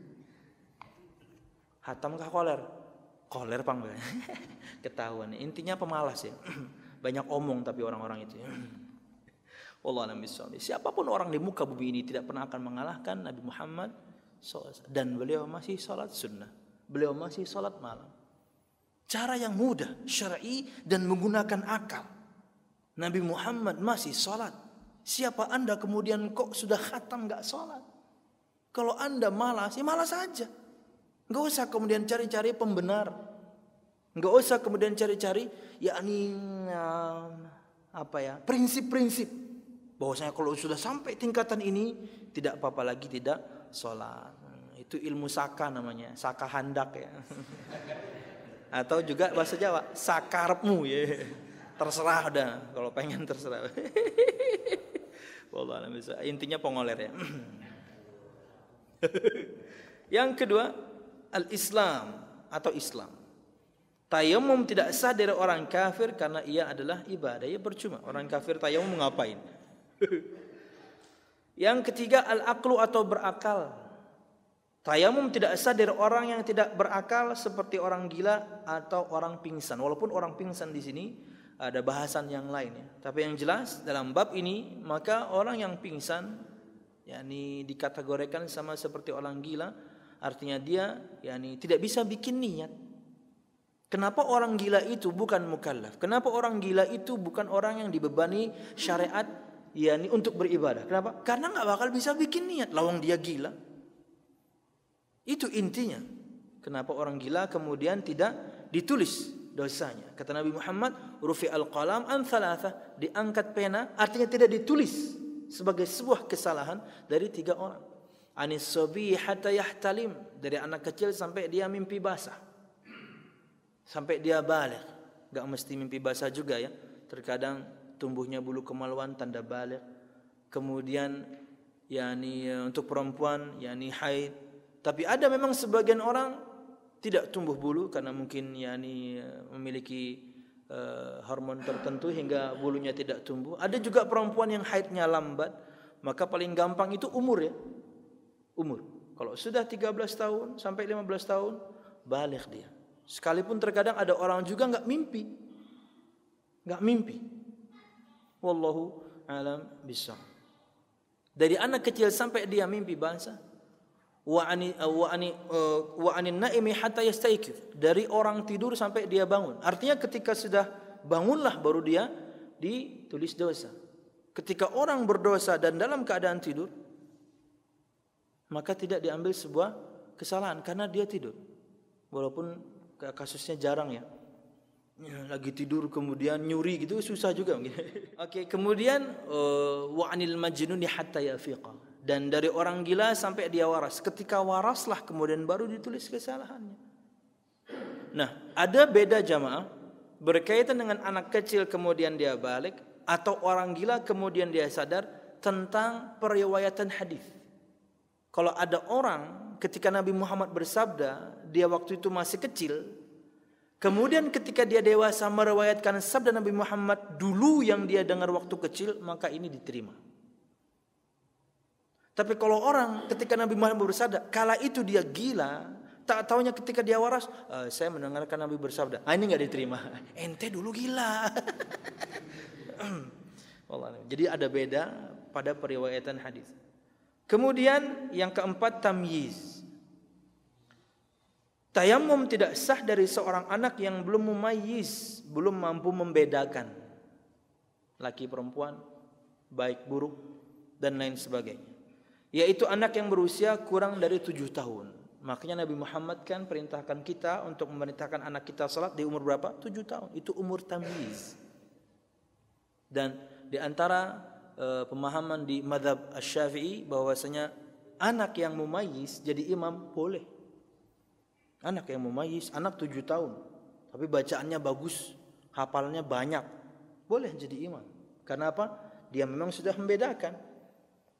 Hatam kah koler? Koler pang ketahuan. Intinya pemalas ya. Banyak omong tapi orang-orang itu ya. Wallahu a'lam bishawab. Siapapun orang di muka bumi ini tidak pernah akan mengalahkan Nabi Muhammad SAW. Dan beliau masih salat sunnah. Beliau masih salat malam. Cara yang mudah, syar'i dan menggunakan akal. Nabi Muhammad masih salat. Siapa Anda kemudian kok sudah khatam gak salat? Kalau Anda malas, ya malas saja. Gak usah kemudian cari-cari pembenar. Gak usah kemudian cari-cari prinsip-prinsip. Bahwasanya kalau sudah sampai tingkatan ini tidak apa-apa lagi tidak sholat. Itu ilmu saka namanya, saka handak ya. Atau juga bahasa Jawa, sakarepmu ya. Terserah dah, kalau pengen terserah. Wallah, intinya pengoler ya. Yang kedua, al-Islam atau Islam. Tayamum tidak sah dari orang kafir karena ia adalah ibadah. Ya percuma orang kafir tayamum ngapain? Yang ketiga, al-aqlu atau berakal. Tayamum tidak sah dari orang yang tidak berakal seperti orang gila atau orang pingsan. Walaupun orang pingsan di sini ada bahasan yang lain ya. Tapi yang jelas dalam bab ini maka orang yang pingsan yakni dikategorikan sama seperti orang gila, artinya dia yakni tidak bisa bikin niat. Kenapa orang gila itu bukan mukallaf? Kenapa orang gila itu bukan orang yang dibebani syariat yakni untuk beribadah? Kenapa? Karena nggak bakal bisa bikin niat. Lawang dia gila. Itu intinya. Kenapa orang gila kemudian tidak ditulis dosanya? Kata Nabi Muhammad, rufi'al qalam an thalatha, diangkat pena, artinya tidak ditulis sebagai sebuah kesalahan dari 3 orang. Anis sabi hatta yahtalim, dari anak kecil sampai dia mimpi basah. Sampai dia balik. Enggak mesti mimpi basah juga ya. Terkadang tumbuhnya bulu kemaluan tanda balik. Kemudian yakni untuk perempuan yakni haid. Tapi ada memang sebagian orang tidak tumbuh bulu karena mungkin yakni memiliki hormon tertentu hingga bulunya tidak tumbuh. Ada juga perempuan yang haidnya lambat. Maka paling gampang itu umur ya. Umur. Kalau sudah 13 tahun sampai 15 tahun balik dia. Sekalipun terkadang ada orang juga enggak mimpi. Enggak mimpi. Wallahu a'lam bishawab. Dari anak kecil sampai dia mimpi basah. Wa anin naimi hatta yastayqif, dari orang tidur sampai dia bangun. Artinya ketika sudah bangunlah baru dia ditulis dosa. Ketika orang berdosa dan dalam keadaan tidur, maka tidak diambil sebuah kesalahan karena dia tidur. Walaupun kasusnya jarang ya. Lagi tidur kemudian nyuri gitu susah juga mungkin. Oke, kemudian wa anil majnuni hatta yafiqa, dan dari orang gila sampai dia waras. Ketika waraslah kemudian baru ditulis kesalahannya. Nah, ada beda jamaah berkaitan dengan anak kecil kemudian dia balik atau orang gila kemudian dia sadar tentang periwayatan hadis. Kalau ada orang ketika Nabi Muhammad bersabda, dia waktu itu masih kecil. Kemudian ketika dia dewasa meriwayatkan sabda Nabi Muhammad dulu yang dia dengar waktu kecil, maka ini diterima. Tapi kalau orang ketika Nabi Muhammad bersabda, kala itu dia gila, tak taunya ketika dia waras, saya mendengarkan Nabi bersabda, ini enggak diterima. Ente dulu gila. Jadi ada beda pada periwayatan hadis. Kemudian yang keempat, tamyiz. Tayamum tidak sah dari seorang anak yang belum mumayyiz, belum mampu membedakan laki perempuan, baik buruk dan lain sebagainya. Yaitu anak yang berusia kurang dari 7 tahun. Makanya Nabi Muhammad kan perintahkan kita untuk memerintahkan anak kita salat di umur berapa? 7 tahun. Itu umur tamyiz. Dan di antara pemahaman di mazhab Asy-Syafi'i bahwasanya anak yang mumayyiz jadi imam boleh. Anak yang mumayyiz, anak 7 tahun, tapi bacaannya bagus, hafalnya banyak, boleh jadi imam. Karena apa? Dia memang sudah membedakan.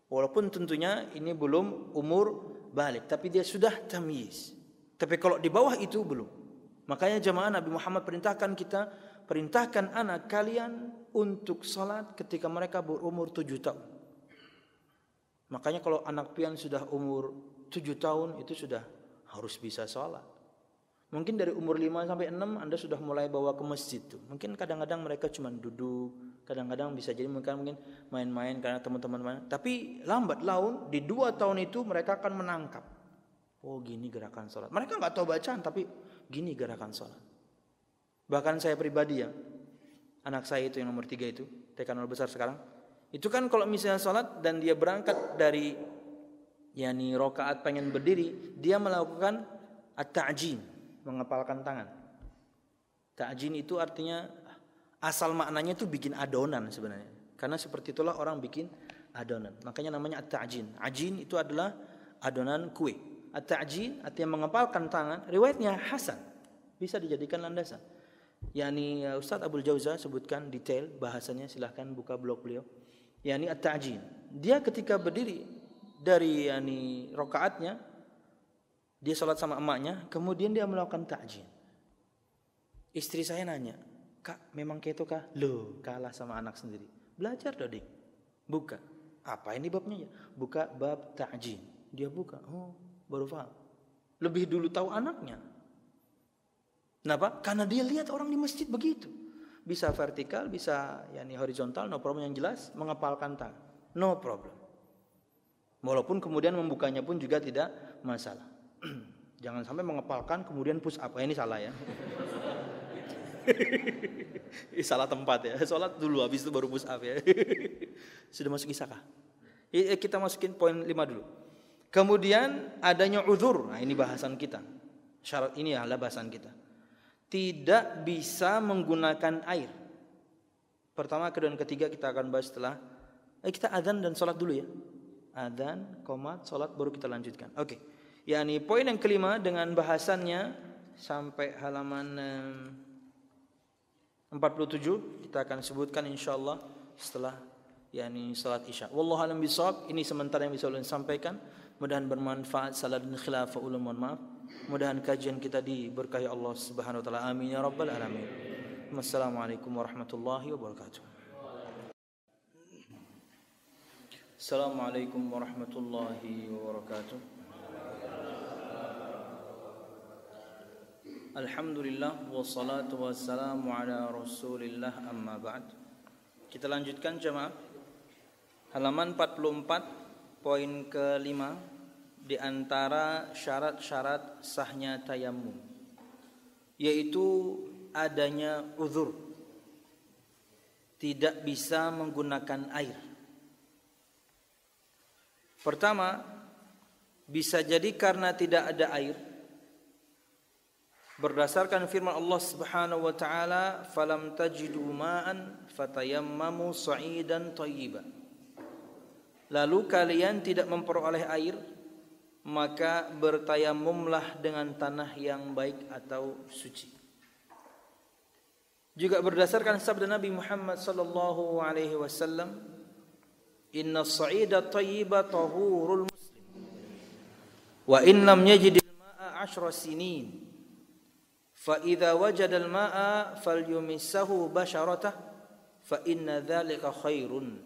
Walaupun tentunya ini belum umur balik, tapi dia sudah tamyiz. Tapi kalau di bawah itu belum. Makanya jamaah Nabi Muhammad perintahkan anak kalian untuk salat ketika mereka berumur 7 tahun. Makanya kalau anak pian sudah umur 7 tahun itu sudah harus bisa salat. Mungkin dari umur 5 sampai 6 Anda sudah mulai bawa ke masjid tuh. Mungkin kadang-kadang mereka cuma duduk, kadang-kadang bisa jadi mungkin main-main karena teman-teman main. Tapi lambat laun di 2 tahun itu mereka akan menangkap. Oh gini gerakan salat. Mereka nggak tahu bacaan tapi gini gerakan salat. Bahkan saya pribadi ya, anak saya itu yang nomor 3 itu, TK 0 besar sekarang. Itu kan kalau misalnya salat dan dia berangkat dari rakaat pengen berdiri, dia melakukan at-ta'jin. Mengepalkan tangan. Ta'jin itu artinya asal maknanya itu bikin adonan sebenarnya. Karena seperti itulah orang bikin adonan. Makanya namanya at-ta'jin. Ajin itu adalah adonan kue. At-ta'jin artinya mengepalkan tangan. Riwayatnya hasan. Bisa dijadikan landasan. Ustaz Abdul Jauza sebutkan detail bahasanya, silahkan buka blog beliau. At-ta'jin. Dia ketika berdiri dari rakaatnya, dia sholat sama emaknya, kemudian dia melakukan ta'jin. Istri saya nanya, Kak, memang kayak itu kah? Loh, kalah sama anak sendiri. Belajar Dodik. Buka. Apa ini babnya? Buka bab ta'jin. Dia buka. Oh, baru paham. Lebih dulu tahu anaknya. Kenapa? Karena dia lihat orang di masjid begitu. Bisa vertikal, bisa horizontal, no problem. Yang jelas mengepalkan tangan. No problem. Walaupun kemudian membukanya pun juga tidak masalah. Jangan sampai mengepalkan kemudian push up. Ini salah ya. Salah tempat ya. Sholat dulu habis itu baru push up ya. Sudah masuk isakah? Kita masukin poin 5 dulu. Kemudian adanya uzur. Nah, ini bahasan kita. Syarat ini adalah bahasan kita. Tidak bisa menggunakan air. Pertama, kedua, dan ketiga kita akan bahas setelah kita adzan dan sholat dulu ya. Adzan, qomat, sholat baru kita lanjutkan. Oke. Poin yang kelima dengan bahasannya sampai halaman 47 kita akan sebutkan insyaallah setelah salat Isya. Wallahu a'lam bishawab. Ini sementara yang bisa ulun sampaikan. Mudah-mudahan bermanfaat. Salah dan khilaf ulun mohon maaf. Mudah-mudahan kajian kita diberkahi Allah Subhanahu wa taala. Amin ya rabbal alamin. Wassalamualaikum warahmatullahi wabarakatuh. Assalamualaikum warahmatullahi wabarakatuh. Alhamdulillah wassalatu wassalamu ala Rasulillah amma ba'd. Kita lanjutkan jemaah. Halaman 44 poin ke-5 di antara syarat-syarat sahnya tayammum yaitu adanya uzur. Tidak bisa menggunakan air. Pertama, bisa jadi karena tidak ada air. Berdasarkan firman Allah Subhanahu wa taala, "Falam tajidu ma'an fatayammamu sa'idan thayyiban." Lalu kalian tidak memperoleh air, maka bertayamumlah dengan tanah yang baik atau suci. Juga berdasarkan sabda Nabi Muhammad sallallahu alaihi wasallam, "Inna as-sa'ida thayyiba tahurul muslim. Wa in lam yajidil ma'a 10 sinin." Fa idza wajada al-ma'a falyumissahu basharatah fa inna dzalika khairun.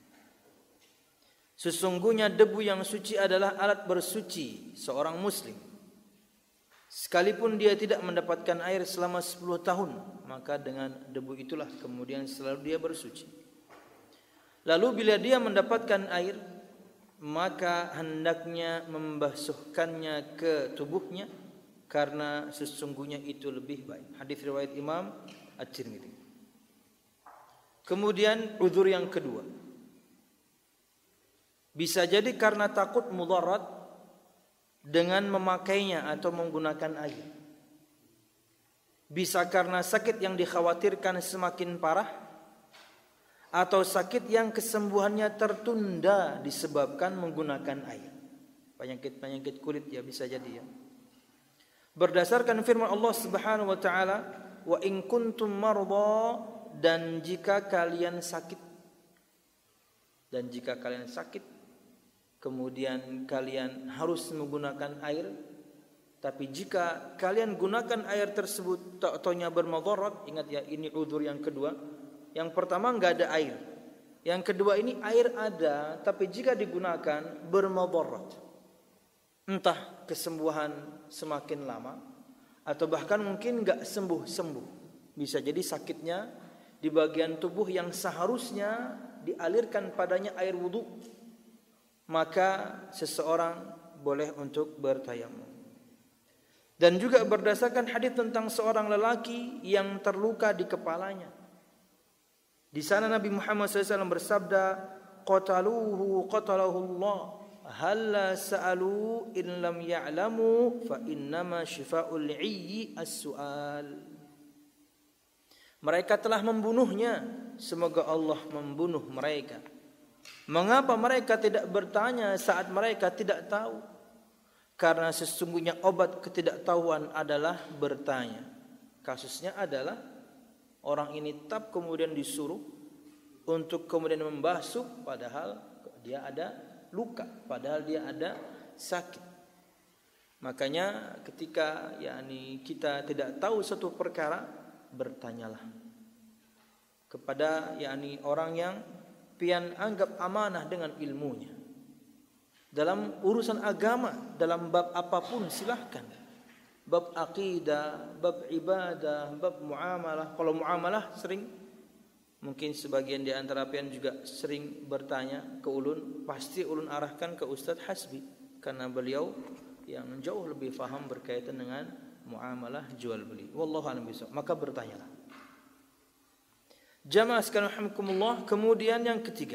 Sesungguhnya debu yang suci adalah alat bersuci seorang muslim. Sekalipun dia tidak mendapatkan air selama 10 tahun, maka dengan debu itulah kemudian selalu dia bersuci. Lalu bila dia mendapatkan air, maka hendaknya membasuhkannya ke tubuhnya, karena sesungguhnya itu lebih baik. Hadis riwayat Imam At-Tirmidzi. Kemudian uzur yang kedua, bisa jadi karena takut mudarat dengan memakainya atau menggunakan air. Bisa karena sakit yang dikhawatirkan semakin parah, atau sakit yang kesembuhannya tertunda disebabkan menggunakan air. Penyakit-penyakit kulit ya bisa jadi ya. Berdasarkan firman Allah Subhanahu wa taala, "Wa in kuntum marda," dan jika kalian sakit. Dan jika kalian sakit, kemudian kalian harus menggunakan air, tapi jika kalian gunakan air tersebut taunya bermadarat, ingat ya, ini udzur yang kedua. Yang pertama enggak ada air. Yang kedua ini air ada, tapi jika digunakan bermadarat. Entah kesembuhan semakin lama atau bahkan mungkin enggak sembuh-sembuh. Bisa jadi sakitnya di bagian tubuh yang seharusnya dialirkan padanya air wudu, maka seseorang boleh untuk bertayamum. Dan juga berdasarkan hadis tentang seorang lelaki yang terluka di kepalanya. Di sana Nabi Muhammad SAW bersabda, qatalahu Allah, halla sa'alu in lam ya'lamu fa innama shifa'ul 'iyyi as-su'al. Mereka telah membunuhnya, semoga Allah membunuh mereka. Mengapa mereka tidak bertanya saat mereka tidak tahu? Karena sesungguhnya obat ketidaktahuan adalah bertanya. Kasusnya adalah orang ini tetap kemudian disuruh untuk kemudian membasuh padahal dia ada luka, padahal dia ada sakit. Makanya ketika kita tidak tahu satu perkara, bertanyalah kepada orang yang pian anggap amanah dengan ilmunya. Dalam urusan agama, dalam bab apapun silahkan. Bab akidah, bab ibadah, bab muamalah. Kalau muamalah sering, mungkin sebagian di antara pian juga sering bertanya ke ulun, pasti ulun arahkan ke Ustadz Hasbi, karena beliau yang jauh lebih faham berkaitan dengan muamalah jual beli. Wallahu a'lam bishawab. Maka bertanyalah. Jamaah sekalian rahimakumullah, kemudian yang ketiga,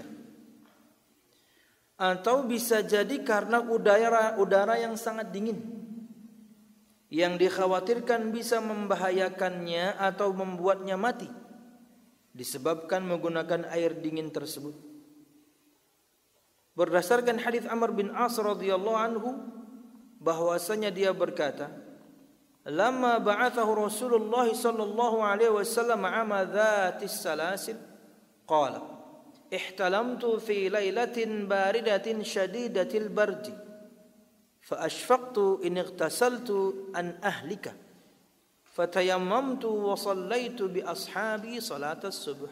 atau bisa jadi karena udara yang sangat dingin yang dikhawatirkan bisa membahayakannya atau membuatnya mati disebabkan menggunakan air dingin tersebut. Berdasarkan hadis Amr bin As radhiyallahu anhu, bahwasanya dia berkata, "Lamma ba'athahu Rasulullah sallallahu alaihi wasallam 'ama dhatis salasil, qala, ihtalamtu fi lailatin baridatin shadidatil bardi, fa ashfaqtu in ightasaltu an ahlika, fatayammamtu wa sallaitu bi ashabi salatas subuh."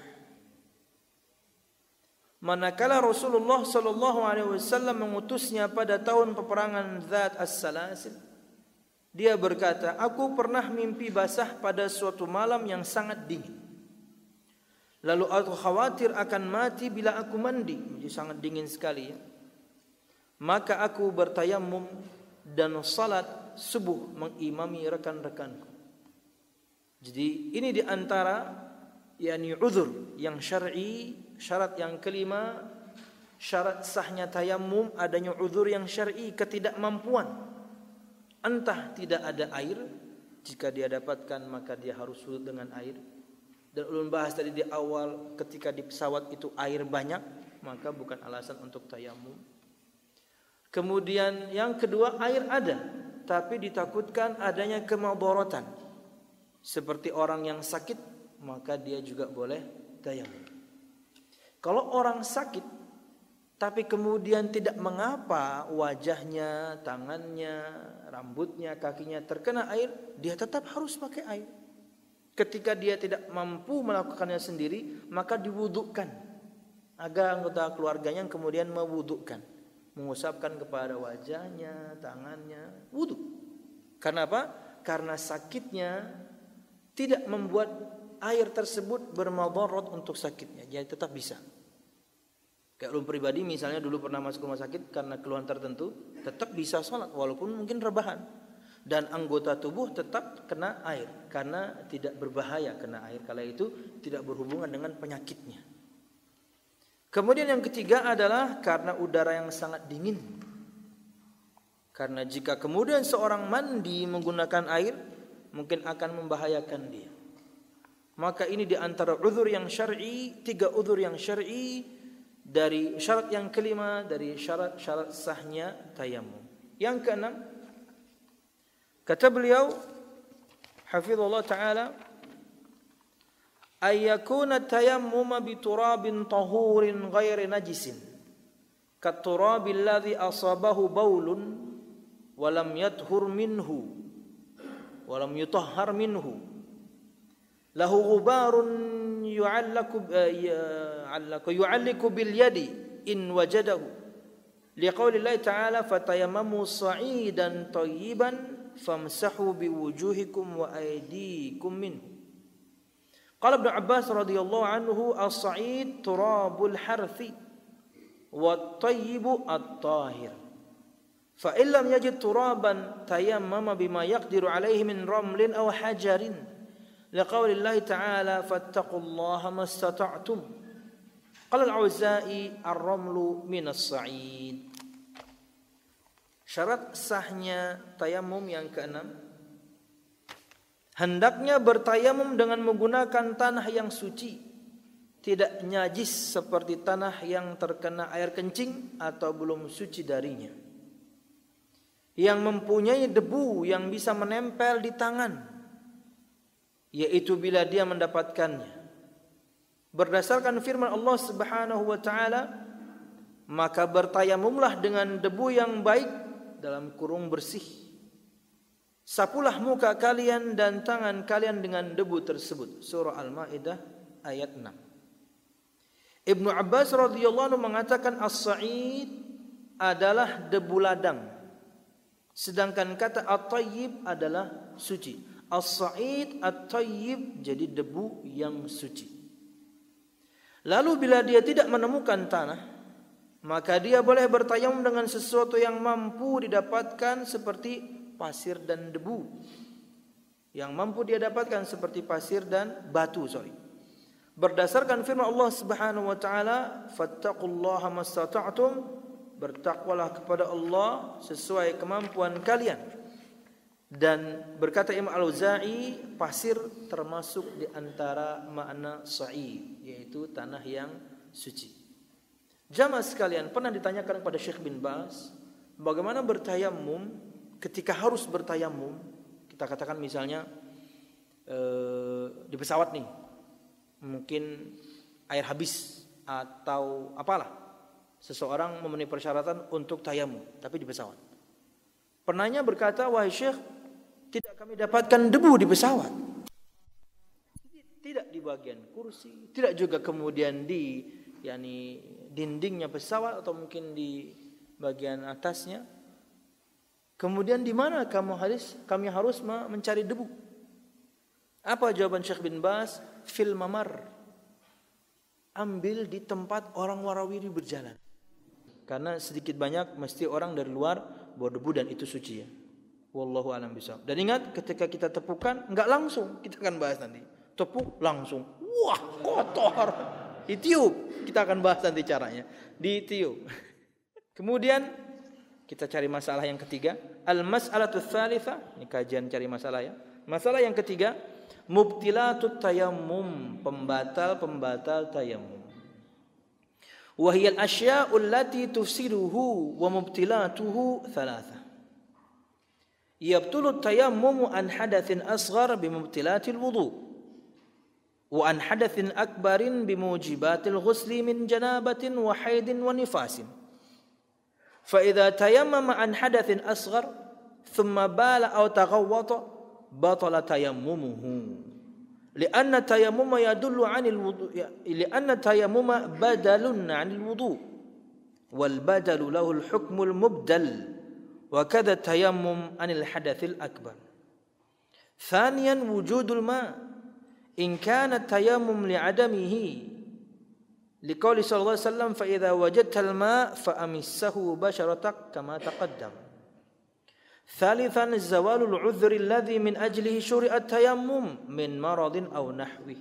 Manakala Rasulullah sallallahu alaihi wasallam mengutusnya pada tahun peperangan Dzat as-Salasil, dia berkata, "Aku pernah mimpi basah pada suatu malam yang sangat dingin. Lalu aku khawatir akan mati bila aku mandi." Jadi sangat dingin sekali ya. Maka aku bertayamum dan salat subuh mengimami rekan-rekanku. Jadi ini di antara uzur yang syar'i. Syarat yang kelima, syarat sahnya tayamum adanya uzur yang syar'i, ketidakmampuan. Entah tidak ada air, jika dia dapatkan maka dia harus wudu dengan air. Dan ulun bahas tadi di awal, ketika di pesawat itu air banyak, maka bukan alasan untuk tayamum. Kemudian yang kedua, air ada, tapi ditakutkan adanya kemadharatan. Seperti orang yang sakit, maka dia juga boleh tayamum. Kalau orang sakit, tapi kemudian tidak mengapa wajahnya, tangannya, rambutnya, kakinya terkena air, dia tetap harus pakai air. Ketika dia tidak mampu melakukannya sendiri, maka diwudukkan. Agar anggota keluarganya yang kemudian mewudukkan, mengusapkan kepada wajahnya, tangannya, wuduk. Karena apa? Karena sakitnya tidak membuat air tersebut bermadarat untuk sakitnya, jadi tetap bisa. Kayak ulun pribadi misalnya dulu pernah masuk rumah sakit karena keluhan tertentu, tetap bisa sholat walaupun mungkin rebahan. Dan anggota tubuh tetap kena air karena tidak berbahaya kena air, kala itu tidak berhubungan dengan penyakitnya. Kemudian yang ketiga adalah karena udara yang sangat dingin. Karena jika kemudian seorang mandi menggunakan air, mungkin akan membahayakan dia. Maka ini di antara uzur yang syar'i, 3 uzur yang syar'i dari syarat yang kelima dari syarat-syarat sahnya tayamum. Yang keenam, kata beliau hafizallahu taala, ayyakuna tayammum bi turabin tahurin ghairi najisin katurabil ladzi asabahu baulun wa lam yathur minhu wa lam yutahhar minhu lahu ghubarun yu'alliku bil yadi in wajadahu liqaulillahi ta'ala fatayammamu sa'idan thayyiban famsahu biwujuhikum wa aydikum minhu. Qala Ibnu Abbas radhiyallahu anhu as-sa'id turabul harthi wat-thayyibu at-tahir. Fa in lam yajid turaban tayammama bima yaqdiru alaihi min ramlin aw hajarin. Liqaulillahi ta'ala fattaqullaha mastata'tum. Qala al-Auza'i ar-ramlu minas sa'id. Syarat sahnya tayamum yang keenam, hendaknya bertayamum dengan menggunakan tanah yang suci, tidak najis seperti tanah yang terkena air kencing atau belum suci darinya, yang mempunyai debu yang bisa menempel di tangan, yaitu bila dia mendapatkannya. Berdasarkan firman Allah Subhanahu wa taala, maka bertayamumlah dengan debu yang baik dalam kurung bersih. Sapulah muka kalian dan tangan kalian dengan debu tersebut. Surah Al-Maidah ayat 6. Ibnu Abbas radhiyallahu anhu mengatakan as-sa'id adalah debu ladang, sedangkan kata at-tayyib adalah suci. As-sa'id at-tayyib jadi debu yang suci. Lalu bila dia tidak menemukan tanah, maka dia boleh bertayamum dengan sesuatu yang mampu didapatkan seperti pasir dan debu. Yang mampu dia dapatkan seperti pasir dan batu, Berdasarkan firman Allah Subhanahu wa taala, fattaqullaha mastata'tum, bertakwalah kepada Allah sesuai kemampuan kalian. Dan berkata Imam Al-Auza'i, pasir termasuk di antara makna sa'id, yaitu tanah yang suci. Jamaah sekalian, pernah ditanyakan kepada Syekh bin Baz, bagaimana bertayamum ketika harus bertayamum? Kita katakan misalnya di pesawat nih, mungkin air habis atau apalah, seseorang memenuhi persyaratan untuk tayamum tapi di pesawat. Pernahnya berkata, wahai Syekh, tidak kami dapatkan debu di pesawat, tidak di bagian kursi, tidak juga kemudian di dindingnya pesawat atau mungkin di bagian atasnya. Kemudian di mana kami harus mencari debu? Apa jawaban Syekh bin Baz? Fil mamar, ambil di tempat orang warawiri berjalan. Karena sedikit banyak mesti orang dari luar bawa debu dan itu suci ya. Wallahu a'lam bishawab. Dan ingat, ketika kita tepukan enggak langsung, kita akan bahas nanti. Tepuk langsung, wah kotor, ditiup. Kita akan bahas nanti caranya, ditiup. Kemudian kita cari masalah yang ketiga, al-mas'alatu tsalitsa. Ini kajian cari masalah ya. Masalah yang ketiga, mubtilatut tayammum, pembatal tayammum. Wa hiya al-asya'u allati tufsiduhu wa mubtilatuhu thalatha. Yabtulu tayammumu an hadatsin asghar bimubtilatil wudu wa an hadatsin akbarin bimujibatil ghusli min janabatin wa haidin wa nifasin. Fa idza tayammama an hadatsin asghar thumma bala aw taghawwata batala tayammumuhu lianna tayammuma yadullu 'anil wudu lianna tayammuma badalun 'anil wudu wal badalu lahu al hukmul mubdal wa kadha tayammum 'anil hadathil akbar. Thaniyan wujudul ma in kana tayammum li'adamihi liqauli sallallahu alaihi wasallam fa idza wajadtal ma fa amissahu basharatak kama taqaddam. Thalithan zawalul 'udhri alladhi min ajlihi syuri'a tayammum min maradin aw nahwi.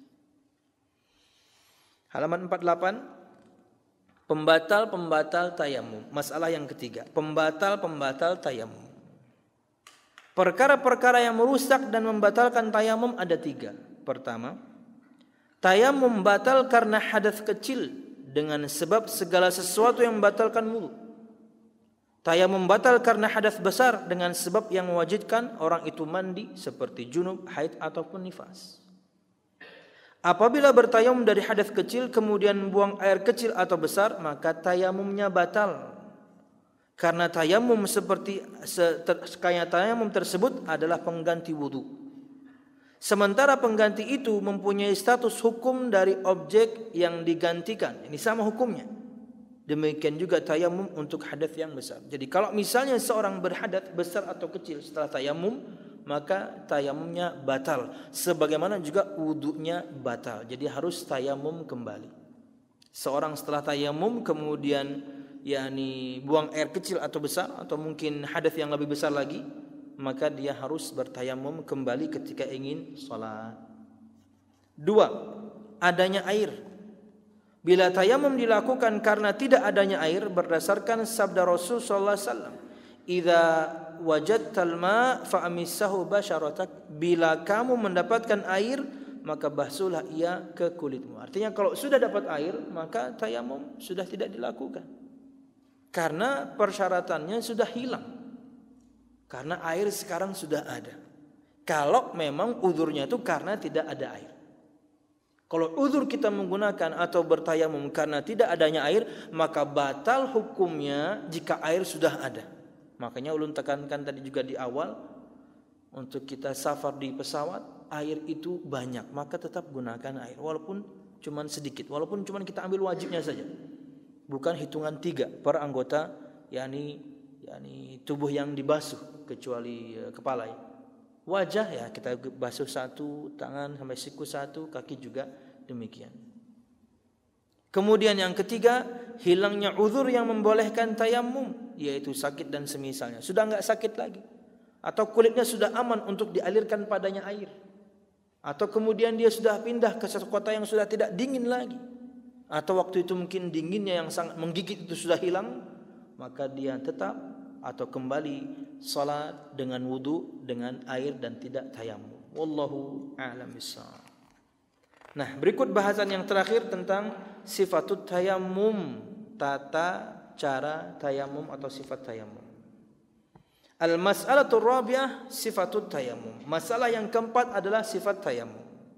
Halaman 48, pembatal tayamum. Masalah yang ketiga, pembatal tayamum. Perkara-perkara yang merusak dan membatalkan tayamum ada 3. Pertama, tayamum batal karena hadas kecil dengan sebab segala sesuatu yang membatalkan wudu. Tayamum batal karena hadas besar dengan sebab yang mewajibkan orang itu mandi seperti junub, haid ataupun nifas. Apabila bertayamum dari hadas kecil kemudian buang air kecil atau besar, maka tayamumnya batal. Karena tayamum kayak tayamum tersebut adalah pengganti wudu. Sementara pengganti itu mempunyai status hukum dari objek yang digantikan. Ini sama hukumnya. Demikian juga tayamum untuk hadas yang besar. Jadi kalau misalnya seorang berhadas besar atau kecil setelah tayamum, maka tayamumnya batal. Sebagaimana juga wudunya batal. Jadi harus tayamum kembali. Seorang setelah tayamum kemudian buang air kecil atau besar atau mungkin hadas yang lebih besar lagi, maka dia harus bertayamum kembali ketika ingin salat. 2. Adanya air. Bila tayamum dilakukan karena tidak adanya air, berdasarkan sabda Rasul sallallahu alaihi wasallam, "Idza wajadtal ma' fa'amissahu basyaratak." Bila kamu mendapatkan air, maka basuhlah ia ke kulitmu. Artinya kalau sudah dapat air, maka tayamum sudah tidak dilakukan. Karena persyaratannya sudah hilang. Karena air sekarang sudah ada. Kalau memang uzurnya itu karena tidak ada air. Kalau uzur kita menggunakan atau bertayamum karena tidak adanya air, maka batal hukumnya jika air sudah ada. Makanya ulun tekankan tadi juga di awal, untuk kita safar di pesawat, air itu banyak, maka tetap gunakan air walaupun cuman sedikit, walaupun cuman kita ambil wajibnya saja. Bukan hitungan 3 per anggota, yakni tubuh yang dibasuh kecuali kepala. Wajah ya kita basuh 1, tangan sampai siku 1, kaki juga demikian. Kemudian yang ketiga, hilangnya uzur yang membolehkan tayamum, yaitu sakit dan semisalnya. Sudah enggak sakit lagi, atau kulitnya sudah aman untuk dialirkan padanya air, atau kemudian dia sudah pindah ke satu kota yang sudah tidak dingin lagi, atau waktu itu mungkin dinginnya yang sangat menggigit itu sudah hilang, maka dia tetap atau kembali salat dengan wudu dengan air dan tidak tayamum. Wallahu a'lam bishawab. Nah, berikut bahasan yang terakhir tentang sifatut tayamum, tata cara tayamum atau sifat tayamum. Al-mas'alatul rabi'ah sifatut tayamum. Masalah yang keempat adalah sifat tayamum.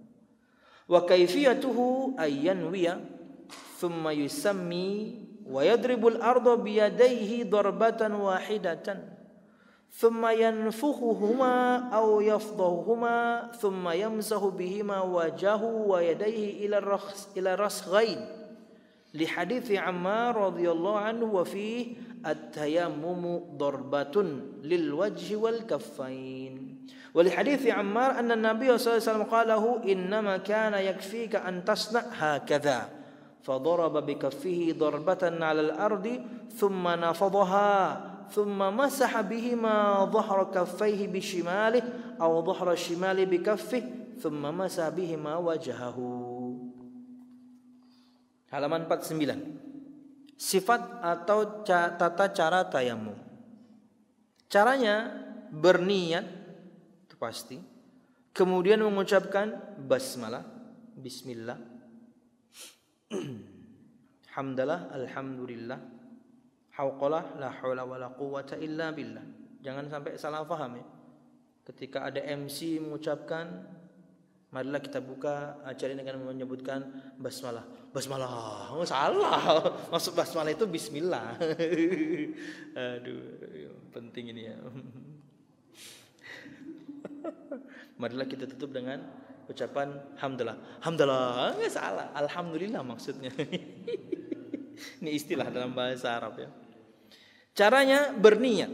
Wa kaifiyatuhu ayyanwiya thumma yusammi wa yadribul arda biyadayhi darbatan wahidatan thumma yanfukhuhuma aw yafdahuhuma thumma yamsahu bihima wajahu wa yadayhi ila rasghain li hadithi Ammar radhiyallahu anhu wa fihi at-tayammumu darbatun lil wajhi wal kaffain wa li hadithi Ammar anna an-nabiy sallallahu alaihi wasallam qalahu innama kana yakfika an tasna' hakadha فضرب بكفه ضربة على الأرض ثم نفضها ثم مسح بهما ظهر كفيه بشماله أو ظهر الشمال بكفه ثم مسح بهما وجهه. Halaman 49. Sifat atau tata cara tayamum. Caranya berniat, itu pasti. Kemudian mengucapkan basmalah, bismillah. Hamdalah, alhamdulillah, hauqalah, la haula wala quwwata illa billah. Jangan sampai salah faham ya. Ketika ada MC mengucapkan, marilah kita buka acara ini dengan menyebutkan basmalah. Basmalah, oh, salah. Maksud basmalah itu bismillah. Aduh, penting ini ya. Marilah kita tutup dengan ucapan hamdalah. Hamdalah enggak salah, alhamdulillah maksudnya. Ini istilah dalam bahasa Arab ya. Caranya berniat.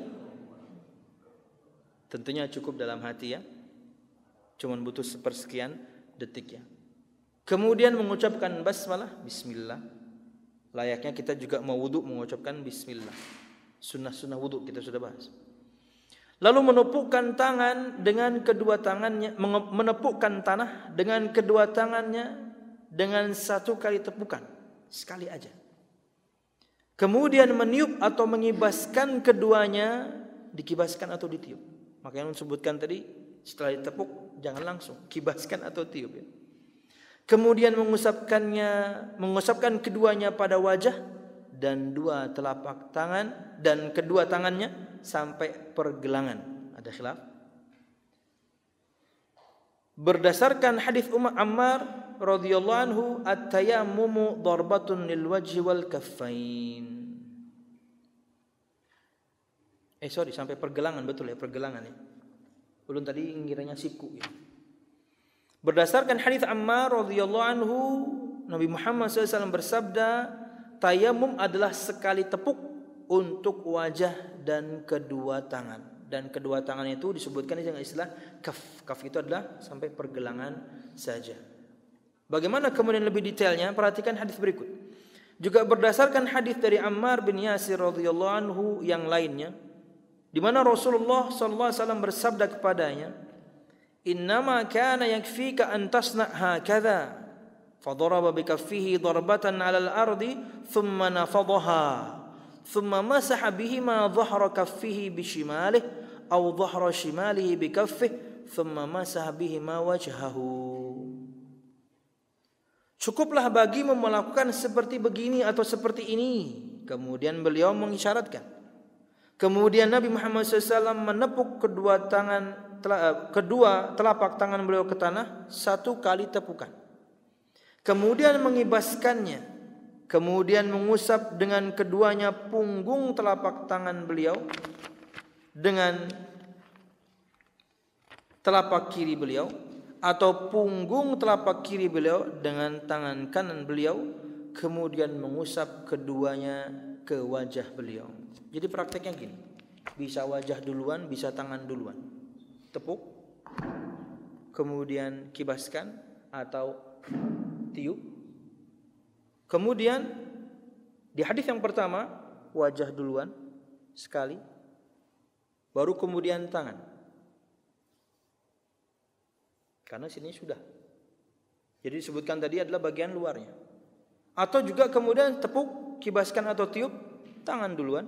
Tentunya cukup dalam hati ya. Cuman butuh sepersekian detik ya. Kemudian mengucapkan basmalah, bismillah. Layaknya kita juga mau wudu mengucapkan bismillah. Sunnah-sunnah wudu kita sudah bahas. Lalu menepukkan tangan dengan kedua tangannya, menepukkan tanah dengan kedua tangannya dengan satu kali tepukan, sekali aja. Kemudian meniup atau mengibaskan keduanya, dikibaskan atau ditiup. Makanya disebutkan tadi setelah ditepuk jangan langsung, kibaskan atau tiup ya. Kemudian mengusapkan keduanya pada wajah dan dua telapak tangan dan kedua tangannya sampai pergelangan. Ada khilaf. Berdasarkan hadis Ammar radhiyallahu anhu, at-tayammumu darbatun lil wajhi wal kaffain. Sampai pergelangan, betul ya, pergelangan ya. Ulun tadi ngiranya siku ya. Berdasarkan hadis Ammar radhiyallahu anhu, Nabi Muhammad SAW bersabda, tayamum adalah sekali tepuk untuk wajah dan kedua tangan. Dan kedua tangan itu disebutkan dengan istilah kaf. Kaf itu adalah sampai pergelangan saja. Bagaimana kemudian lebih detailnya? Perhatikan hadis berikut. Juga berdasarkan hadis dari Ammar bin Yasir radhiyallahu anhu yang lainnya, di mana Rasulullah sallallahu alaihi wasallam bersabda kepadanya, "Innama kana yakfika an tasna' hakadha." Fadaraba bikaffihi darbatan 'alal ardi thumma nafadhaha. Thumma masaha bihima dhahra kaffihi bishimalihi aw dhahra shimalihi bikaffihi thumma masaha bihima wajhahu. Cukuplah bagimu melakukan seperti begini atau seperti ini. Kemudian beliau mengisyaratkan. Kemudian Nabi Muhammad SAW menepuk kedua telapak tangan beliau ke tanah 1 kali tepukan. Kemudian mengibaskannya. Kemudian mengusap dengan keduanya punggung telapak tangan beliau dengan telapak kiri beliau, atau punggung telapak kiri beliau dengan tangan kanan beliau, kemudian mengusap keduanya ke wajah beliau. Jadi prakteknya gini, bisa wajah duluan, bisa tangan duluan. Tepuk, kemudian kibaskan atau tiup. Kemudian di hadis yang pertama, wajah duluan sekali, baru kemudian tangan. Karena sini sudah. Jadi disebutkan tadi adalah bagian luarnya. Atau juga kemudian tepuk, kibaskan atau tiup, tangan duluan,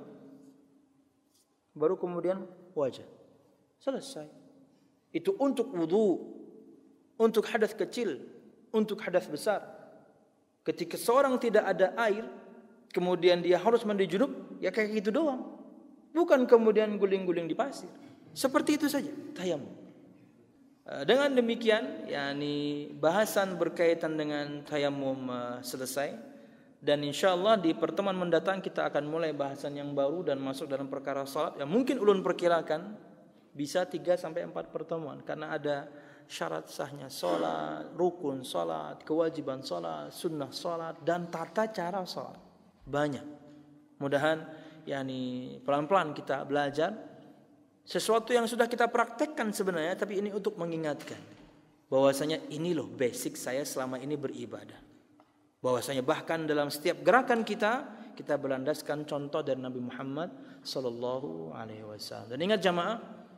baru kemudian wajah. Selesai. Itu untuk wudu, untuk hadas kecil, untuk hadas besar. Ketika seorang tidak ada air, kemudian dia harus mandi junub, ya kayak gitu doang. Bukan kemudian guling-guling di pasir. Seperti itu saja tayamum. Dengan demikian, yakni bahasan berkaitan dengan tayamum selesai. Dan insyaallah di pertemuan mendatang kita akan mulai bahasan yang baru dan masuk dalam perkara salat yang mungkin ulun perkirakan bisa 3-4 pertemuan, karena ada syarat sahnya salat, rukun salat, kewajiban salat, sunnah salat, dan tata cara salat. Banyak. Mudahan yakni pelan-pelan kita belajar sesuatu yang sudah kita praktekkan sebenarnya, tapi ini untuk mengingatkan bahwasanya ini loh basic saya selama ini beribadah. Bahwasanya bahkan dalam setiap gerakan kita berlandaskan contoh dari Nabi Muhammad sallallahu alaihi wasallam. Dan ingat jamaah,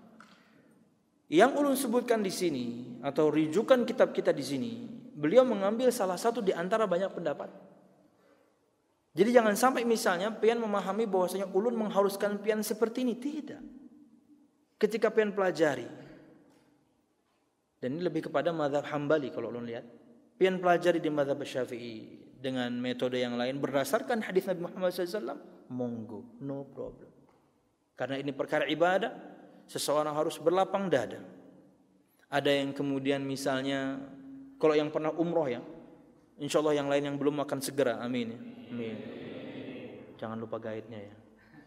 yang ulun sebutkan di sini atau rujukan kitab kita di sini, beliau mengambil salah satu di antara banyak pendapat. Jadi jangan sampai misalnya pian memahami bahwasanya ulun mengharuskan pian seperti ini, tidak. Ketika pian pelajari, dan ini lebih kepada mazhab Hambali kalau ulun lihat, pian pelajari di mazhab Syafi'i dengan metode yang lain berdasarkan hadis Nabi Muhammad SAW, monggo, no problem. Karena ini perkara ibadah, seseorang harus berlapang dada. Ada yang kemudian misalnya, kalau yang pernah umroh ya, insyaallah yang lain yang belum akan segera, amin. Amin. Jangan lupa guide-nya ya.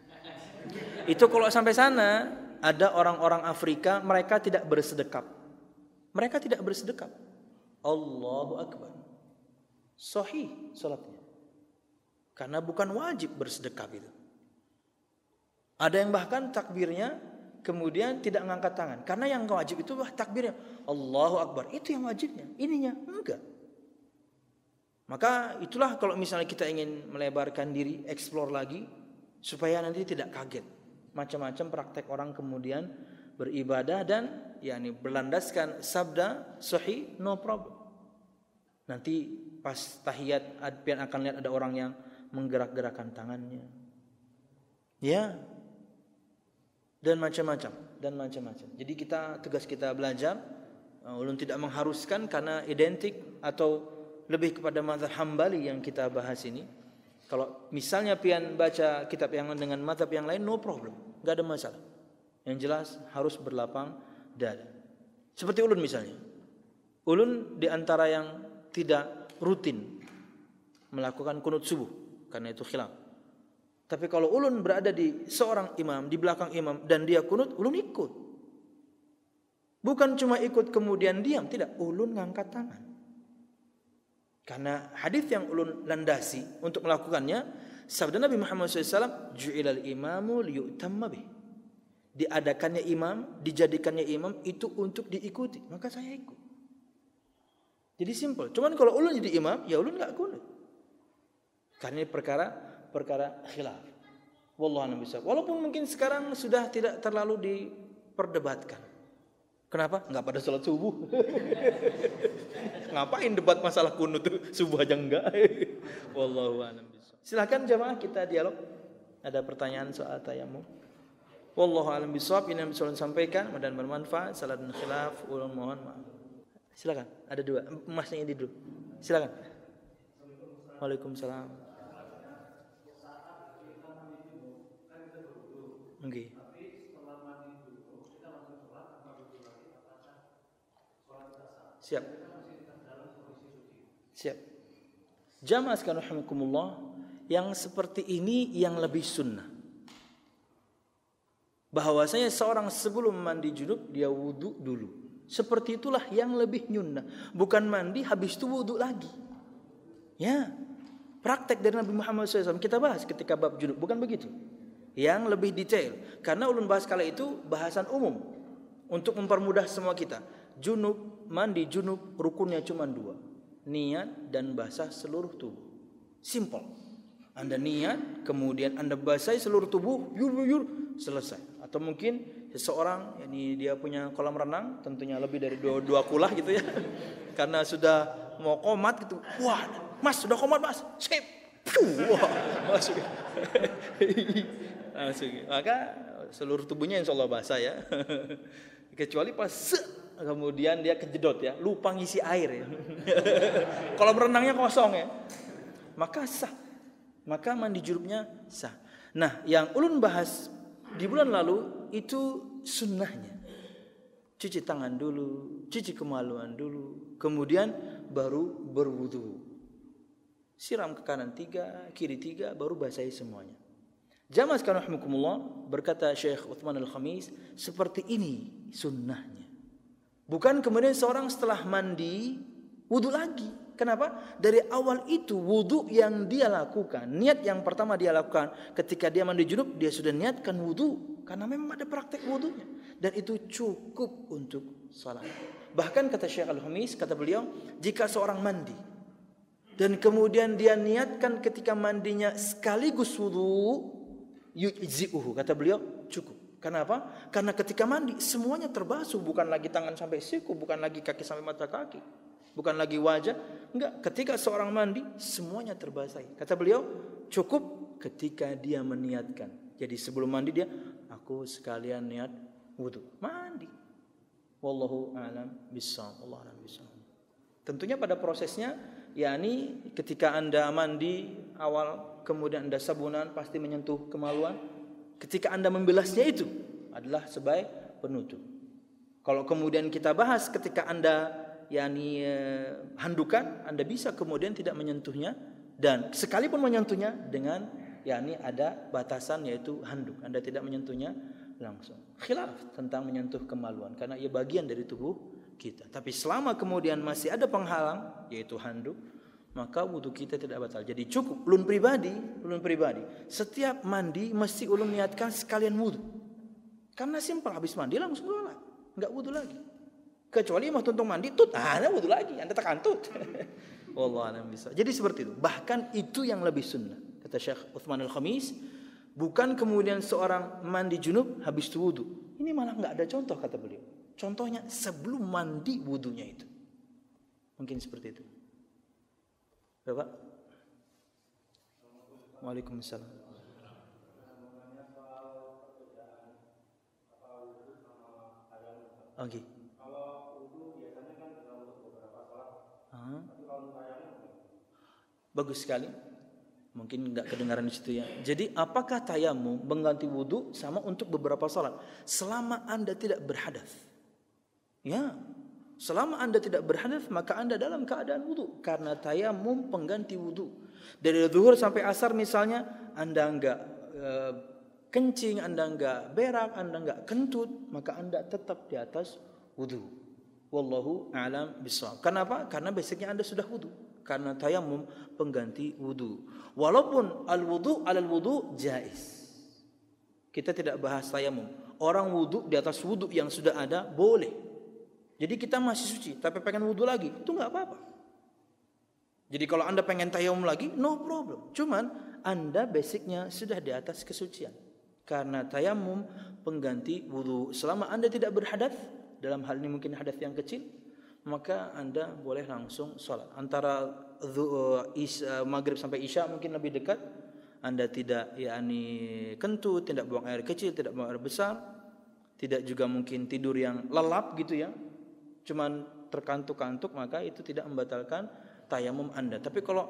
Itu kalau sampai sana, ada orang-orang Afrika, mereka tidak bersedekap. Mereka tidak bersedekap. Allahu Akbar. Sahih salatnya. Karena bukan wajib bersedekap itu. Ada yang bahkan takbirnya kemudian tidak mengangkat tangan. Karena yang wajib itu takbirnya Allahu Akbar. Itu yang wajibnya. Ininya enggak. Maka itulah kalau misalnya kita ingin melebarkan diri, explore lagi, supaya nanti tidak kaget. Macam-macam praktek orang kemudian beribadah dan yakni berlandaskan sabda sahih, no problem. Nanti pas tahiyat pian akan lihat ada orang yang menggerak-gerakkan tangannya. Ya. Dan macam-macam. Jadi tugas kita belajar, ulun tidak mengharuskan karena identik atau lebih kepada mazhab Hambali yang kita bahas ini. Kalau misalnya pian baca kitab yang dengan mazhab yang lain, no problem, enggak ada masalah. Yang jelas harus berlapang dada. Seperti ulun misalnya. Ulun di antara yang tidak rutin melakukan kunut subuh karena itu khilaf. Tapi kalau ulun berada di seorang imam, di belakang imam dan dia kunut, ulun ikut. Bukan cuma ikut kemudian diam, tidak, ulun ngangkat tangan. Karena hadis yang ulun landasi untuk melakukannya, sabda Nabi Muhammad SAW, ju'ilal imamu liyu'tamma bih. Diadakannya imam, dijadikannya imam itu untuk diikuti, maka saya ikut. Jadi simple. Cuman kalau ulun jadi imam, ya ulun enggak kunut. Karena ini perkara khilaf. Wallahu a'lam bishawab. Walaupun mungkin sekarang sudah tidak terlalu diperdebatkan. Kenapa? Enggak pada salat subuh. Ngapain debat masalah kunut subuh aja enggak. Wallahu a'lam bishawab. Silakan jamaah kita dialog. Ada pertanyaan soal tayamum? Wallahu a'lam bishawab. Ini yang bisa ulun sampaikan, mudah-mudahan bermanfaat. Salah dan khilaf, ulun mohon maaf. Silakan. Ada dua. Masnya ini dulu. Silakan. Waalaikumsalam. Okay. Siap. Siap. Jamaah sekalian rahimakumullah, yang seperti ini yang lebih sunnah. Bahwasanya seorang sebelum mandi junub dia wudu dulu. Seperti itulah yang lebih nyunnah. Bukan mandi habis itu wudu lagi. Ya. Praktek dari Nabi Muhammad SAW kita bahas ketika bab junub, bukan begitu? Yang lebih detail. Karena ulun bahas kala itu bahasan umum untuk mempermudah semua kita. Junub, mandi junub rukunnya cuma 2. Niat dan basah seluruh tubuh. Simple. Anda niat, kemudian Anda basahi seluruh tubuh, yur selesai. Atau mungkin seseorang ini dia punya kolam renang, tentunya lebih dari 2 kulah gitu ya. Karena sudah mau qomat gitu. Wah, Mas sudah qomat Mas. Skip. Wah, masuk. Maka seluruh tubuhnya insya Allah basah ya. Kecuali pas kemudian dia kejedot ya, lupa ngisi air ya. Kolam renangnya kosong ya, maka sah. Maka mandi junubnya sah. Nah, yang ulun bahas di bulan lalu itu sunnahnya. Cuci tangan dulu, cuci kemaluan dulu, kemudian baru berwudu. Siram ke kanan 3, kiri 3, baru basahi semuanya. Jamaah sekalian rahimakumullah, berkata Syekh Uthman Al-Khamis, seperti ini sunnahnya. Bukan kemudian seorang setelah mandi wudu lagi. Kenapa? Dari awal itu wudu yang dia lakukan, niat yang pertama dia lakukan ketika dia mandi junub, dia sudah niatkan wudu karena memang ada praktek wudunya dan itu cukup untuk salat. Bahkan kata Syekh Al-Khamis, kata beliau, jika seorang mandi dan kemudian dia niatkan ketika mandinya sekaligus wudu, yujzi'uhu, kata beliau, cukup. Kenapa? Karena ketika mandi semuanya terbasuh, bukan lagi tangan sampai siku, bukan lagi kaki sampai mata kaki, bukan lagi wajah. Enggak, ketika seorang mandi semuanya terbasahi. Kata beliau, cukup ketika dia meniatkan. Jadi sebelum mandi dia, aku sekalian niat wudu, mandi. Wallahu a'lam bishawab. Wallahu a'lam bishawab. Tentunya pada prosesnya, yakni ketika Anda mandi awal, kemudian Anda sabunan pasti menyentuh kemaluan. Ketika Anda membilasnya itu adalah sebagai penutup. Kalau kemudian kita bahas ketika Anda yakni handukan, Anda bisa kemudian tidak menyentuhnya, dan sekalipun menyentuhnya dengan yakni ada batasan yaitu handuk. Anda tidak menyentuhnya langsung. Khilaf tentang menyentuh kemaluan karena ia bagian dari tubuh kita. Tapi selama kemudian masih ada penghalang yaitu handuk, maka wudu kita tidak batal. Jadi cukup ulun pribadi, setiap mandi mesti ulun niatkan sekalian wudu. Karena simpel, habis mandi langsung sholat, enggak wudu lagi. Kecuali mau tuntung mandi tut, ada wudu lagi, Anda tekan tut. Wallahu a'lam bishawab. Jadi seperti itu. Bahkan itu yang lebih sunnah. Kata Syekh Uthman Al-Khamis, bukan kemudian seorang mandi junub habis itu wudu. Ini malah enggak ada contoh kata beliau. Contohnya sebelum mandi wudunya itu. Mungkin seperti itu. Bapak? Waalaikumsalam. Oke. Kalau wudu biasanya kan untuk beberapa salat. Tapi kalau tayamum bagus sekali. Mungkin enggak kedengaran di situ ya. Jadi apakah tayamum mengganti wudu sama untuk beberapa salat selama Anda tidak berhadas? Ya. Selama Anda tidak berhadas, maka Anda dalam keadaan wudu, karena tayamum pengganti wudu. Dari zuhur sampai asar misalnya, Anda enggak kencing, Anda enggak berak, Anda enggak kentut, maka Anda tetap di atas wudu. Wallahu a'lam bishawab. Kenapa? Karena basicnya Anda sudah wudu. Karena tayamum pengganti wudu. Walaupun al-wudu alal wudu jaiz. Kita tidak bahas tayamum. Orang wudu di atas wudu yang sudah ada boleh. Jadi kita masih suci, tapi pengen wudu lagi, itu nggak apa-apa. Jadi kalau Anda pengen tayamum lagi, no problem. Cuman Anda basicnya sudah di atas kesucian. Karena tayamum pengganti wudu. Selama Anda tidak berhadas, dalam hal ini mungkin hadas yang kecil, maka Anda boleh langsung sholat. Antara maghrib sampai isya mungkin lebih dekat. Anda tidak kentut, tidak buang air kecil, tidak buang air besar, tidak juga mungkin tidur yang lelap gitu ya. Cuman terkantuk-kantuk, maka itu tidak membatalkan tayamum Anda. Tapi kalau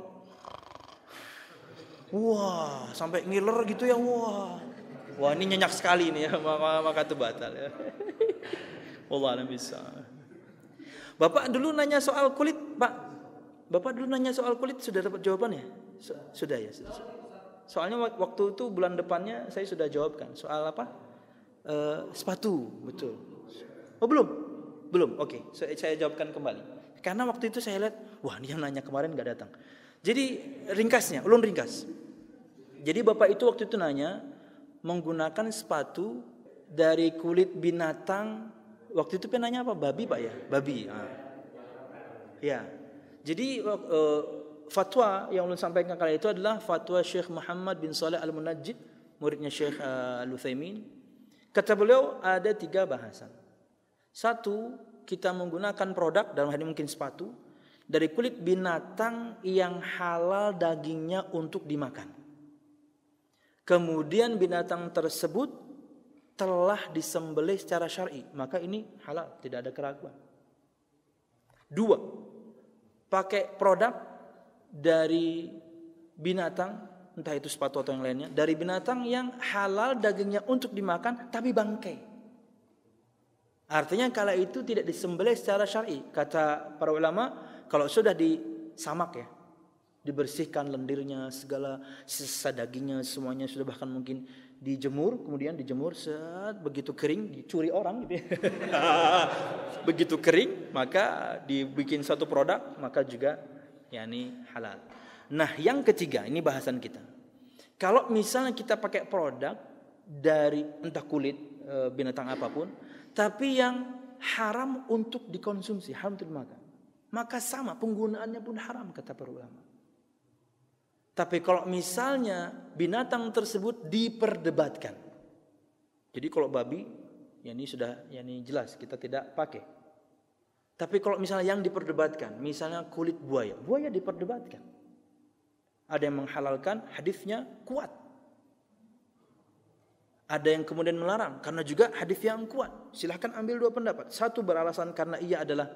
sampai ngiler gitu ya, wah ini nyenyak sekali nih ya, maka itu batal ya. Wallahu a'lam bishawab. Bapak dulu nanya soal kulit, Pak. Bapak dulu nanya soal kulit, sudah dapat jawabannya? Sudah ya. Soalnya waktu itu bulan depannya saya sudah jawabkan. Soal apa? Sepatu, betul. Oh belum. Oke. Saya jawabkan kembali. Karena waktu itu saya lihat, ini yang nanya kemarin nggak datang. Jadi ringkasnya, ulun ringkas. Jadi bapak itu waktu itu nanya menggunakan sepatu dari kulit binatang. Waktu itu nanya apa? Babi, Pak ya? Babi. Ya. Jadi fatwa yang ulun sampaikan kali itu adalah fatwa Syekh Muhammad bin Shalih Al-Munajjid, muridnya Syekh Al-Utsaimin. Kata beliau ada 3 bahasan. 1, kita menggunakan produk, dalam hal ini mungkin sepatu, dari kulit binatang yang halal dagingnya untuk dimakan. Kemudian binatang tersebut telah disembelih secara syar'i, maka ini halal, tidak ada keraguan. 2, pakai produk dari binatang, entah itu sepatu atau yang lainnya, dari binatang yang halal dagingnya untuk dimakan tapi bangkai. Artinya kala itu tidak disembelih secara syar'i. Kata para ulama, kalau sudah disamak ya, dibersihkan lendirnya, segala sisa dagingnya semuanya sudah, bahkan mungkin dijemur, kemudian dijemur begitu kering dicuri orang gitu ya. Begitu kering maka dibikin satu produk, maka juga halal. Nah, yang ketiga, ini bahasan kita. Kalau misalnya kita pakai produk dari entah kulit binatang apapun, tapi yang haram untuk dikonsumsi, haram untuk dimakan, maka sama penggunaannya pun haram kata para ulama. Tapi kalau misalnya binatang tersebut diperdebatkan, jadi kalau babi, ini sudah jelas kita tidak pakai. Tapi kalau misalnya yang diperdebatkan, misalnya kulit buaya diperdebatkan. Ada yang menghalalkan, hadisnya kuat. Ada yang kemudian melarang karena juga hadis yang kuat. Silahkan ambil 2 pendapat. 1 beralasan karena ia adalah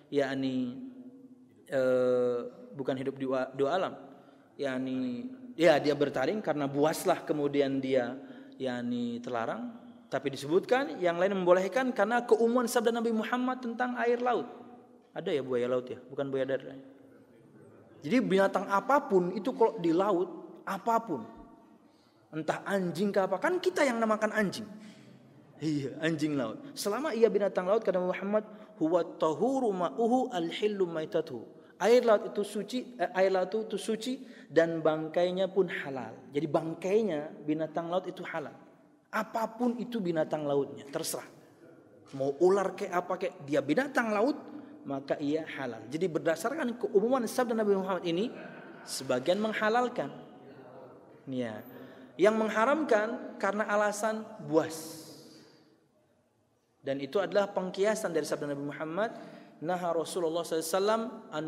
bukan hidup di 2 alam. Dia bertaring karena buaslah kemudian dia terlarang. Tapi disebutkan yang lain membolehkan karena keumuman sabda Nabi Muhammad tentang air laut. Ada ya buaya laut ya, bukan buaya darat. Jadi binatang apapun itu kalau di laut, apapun, entah anjing ke apa, kan kita yang namakan anjing. Iya, anjing laut. Selama ia binatang laut, kata Muhammad, huwa tahuru ma'uhu al-hillu maitatuhu. Air laut itu suci dan bangkainya pun halal. Jadi bangkainya binatang laut itu halal. Apapun itu binatang lautnya, terserah. Mau ular kayak apa kayak, dia binatang laut, maka ia halal. Jadi berdasarkan keumuman sabda Nabi Muhammad ini, sebagian menghalalkan. Ya. Yang mengharamkan karena alasan buas. Dan itu adalah pengkiasan dari sabda Nabi Muhammad, naha Rasulullah SAW an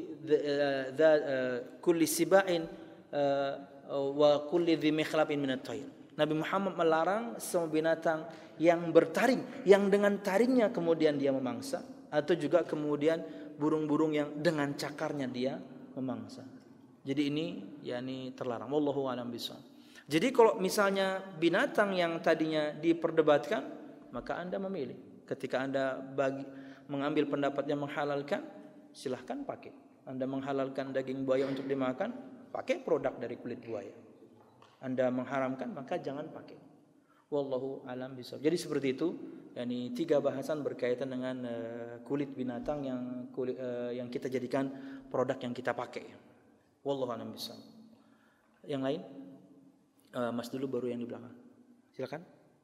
kulli siba'in wa kulli dhi mikhlabin minat tayr. Nabi Muhammad melarang semua binatang yang bertaring, yang dengan taringnya kemudian dia memangsa, atau juga kemudian burung-burung yang dengan cakarnya dia memangsa. Jadi ini terlarang. Wallahu a'lam bishawab. Jadi kalau misalnya binatang yang tadinya diperdebatkan, maka Anda memilih. Ketika Anda mengambil pendapat yang menghalalkan, silahkan pakai. Anda menghalalkan daging buaya untuk dimakan, pakai produk dari kulit buaya. Anda mengharamkan, maka jangan pakai. Wallahu alam bishawab. Jadi seperti itu. Yani 3 bahasan berkaitan dengan kulit binatang yang kita jadikan produk yang kita pakai. Wallahu alam bishawab. Yang lain, Mas dulu baru yang di belakang. Silakan.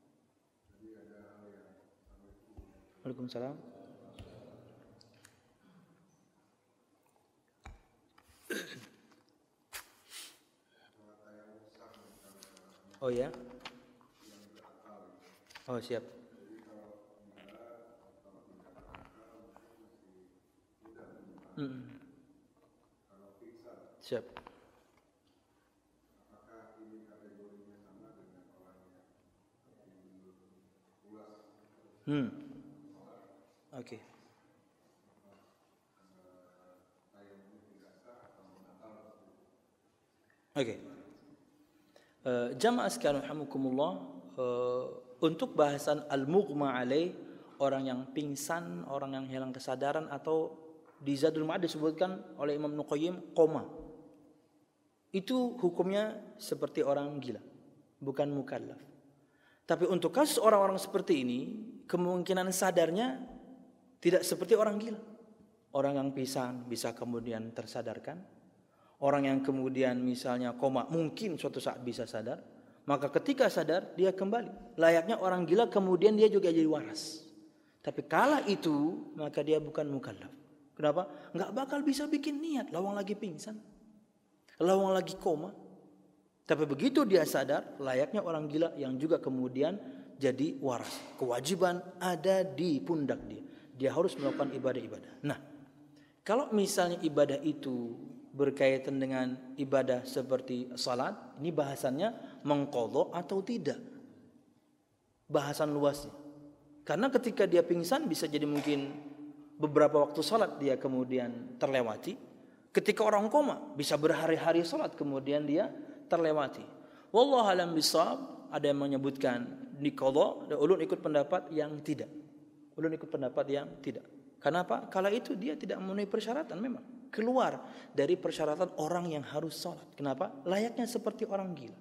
Waalaikumsalam. Oh ya. Oh siap. Siap. Oke. Oke. Jamaah sekalian rahimakumullah, untuk bahasan al-mughma alaih, orang yang pingsan, orang yang hilang kesadaran, atau di Zadul Ma'ad disebutkan oleh Imam Ibnu Qayyim koma. Itu hukumnya seperti orang gila, bukan mukallaf. Tapi untuk kasus orang-orang seperti ini, kemungkinan sadarnya tidak seperti orang gila. Orang yang pingsan bisa kemudian tersadarkan. Orang yang kemudian misalnya koma mungkin suatu saat bisa sadar. Maka ketika sadar dia kembali. Layaknya orang gila kemudian dia juga jadi waras. Tapi kala itu maka dia bukan mukallaf. Kenapa? Nggak bakal bisa bikin niat. Lawang lagi pingsan. Lawang lagi koma. Tapi begitu dia sadar, layaknya orang gila yang juga kemudian jadi waras. Kewajiban ada di pundak dia. Dia harus melakukan ibadah-ibadah. Nah, kalau misalnya ibadah itu berkaitan dengan ibadah seperti salat, ini bahasannya mengqadha atau tidak. Bahasan luasnya. Karena ketika dia pingsan bisa jadi mungkin beberapa waktu salat dia kemudian terlewati. Ketika orang koma bisa berhari-hari salat kemudian dia terlewati. Wallahu alam bishawab, ada yang menyebutkan diqadha, dan ulun ikut pendapat yang tidak. Ulun ikut pendapat yang tidak. Kenapa? Kala itu dia tidak memenuhi persyaratan memang. Keluar dari persyaratan orang yang harus sholat. Kenapa? Layaknya seperti orang gila.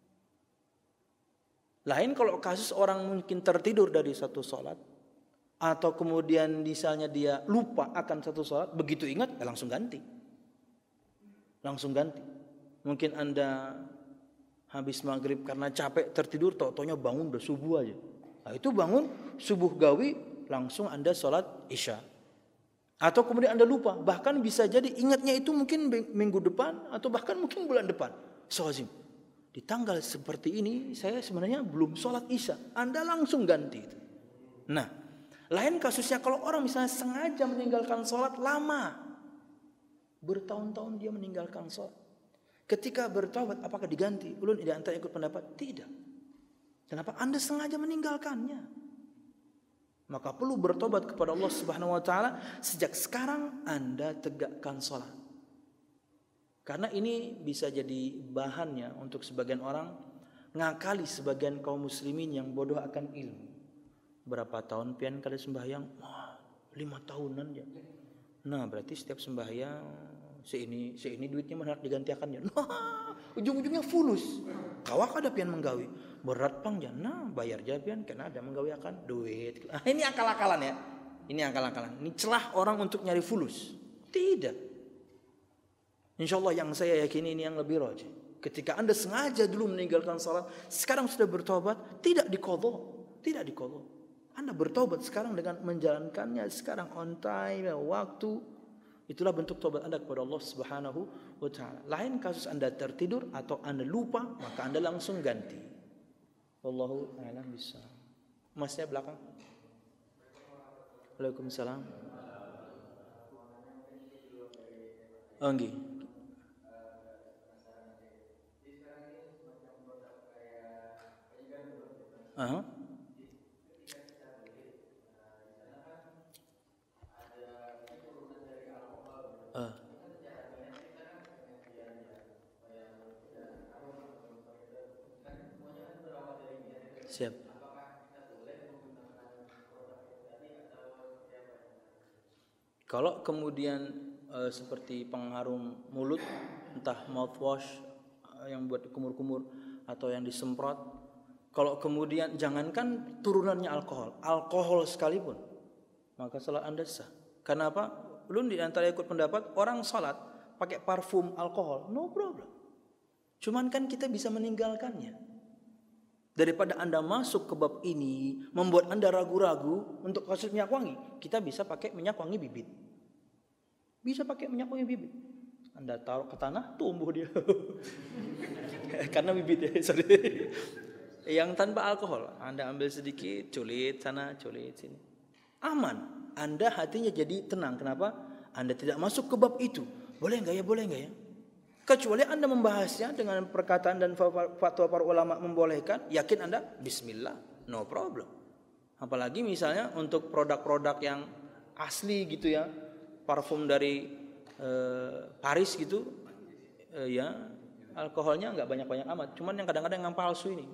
Lain kalau kasus orang mungkin tertidur dari satu sholat. Atau kemudian misalnya dia lupa akan satu sholat. Begitu ingat, ya langsung ganti. Langsung ganti. Mungkin Anda habis maghrib karena capek tertidur, tau-taunya bangun udah subuh aja. Nah itu bangun, subuh gawi, langsung Anda sholat isya. Atau kemudian Anda lupa, bahkan bisa jadi ingatnya itu mungkin minggu depan atau bahkan mungkin bulan depan. Soazim, di tanggal seperti ini saya sebenarnya belum sholat isya. Anda langsung ganti itu. Nah, lain kasusnya kalau orang misalnya sengaja meninggalkan sholat lama. Bertahun-tahun dia meninggalkan sholat. Ketika bertaubat apakah diganti? Ulun tidak antara ikut pendapat? Tidak. Kenapa? Anda sengaja meninggalkannya. Maka perlu bertobat kepada Allah Subhanahu wa taala sejak sekarang Anda tegakkan salat. Karena ini bisa jadi bahannya untuk sebagian orang ngakali sebagian kaum muslimin yang bodoh akan ilmu. Berapa tahun pian kali sembahyang? 5 tahunan ya. Nah, berarti setiap sembahyang seini duitnya mana digantiakannya. Nah, ujung-ujungnya fulus. Kawak ada pian menggawi. Berat pang jana bayar jabian karena ada menggawi akan duit. Ini akal-akalan ya. Ini akal-akalan. Ini celah orang untuk nyari fulus. Tidak. Insyaallah yang saya yakini ini yang lebih rajih. Ketika Anda sengaja dulu meninggalkan salat, sekarang sudah bertobat, tidak diqadha, tidak diqadha. Anda bertobat sekarang dengan menjalankannya sekarang on time, waktu. Itulah bentuk tobat Anda kepada Allah Subhanahu wa taala. Lain kasus Anda tertidur atau Anda lupa, maka Anda langsung ganti. Wallahu a'lam bishawab. Masnya belakang. Waalaikumsalam. Oh, nggih. Aha. Siap. Kalau kemudian seperti pengharum mulut, entah mouthwash yang buat kumur-kumur atau yang disemprot, kalau kemudian jangankan turunannya alkohol sekalipun, maka salat Anda sah. Karena apa? Belum di antara ikut pendapat orang salat pakai parfum alkohol, no problem. Cuman kan kita bisa meninggalkannya. Daripada Anda masuk ke bab ini membuat Anda ragu-ragu untuk kasus minyak wangi, kita bisa pakai minyak wangi bibit. Bisa pakai minyak wangi bibit. Anda taruh ke tanah, tumbuh dia. Karena bibit ya, sorry. Yang tanpa alkohol, Anda ambil sedikit, culit sana, culit sini. Aman. Anda hatinya jadi tenang. Kenapa? Anda tidak masuk ke bab itu. Boleh enggak ya? Boleh enggak ya? Kecuali Anda membahasnya dengan perkataan dan fatwa para ulama membolehkan, yakin Anda, bismillah, no problem. Apalagi misalnya untuk produk-produk yang asli gitu ya, parfum dari Paris gitu, ya alkoholnya nggak banyak-banyak amat. Cuman yang kadang-kadang yang palsu ini,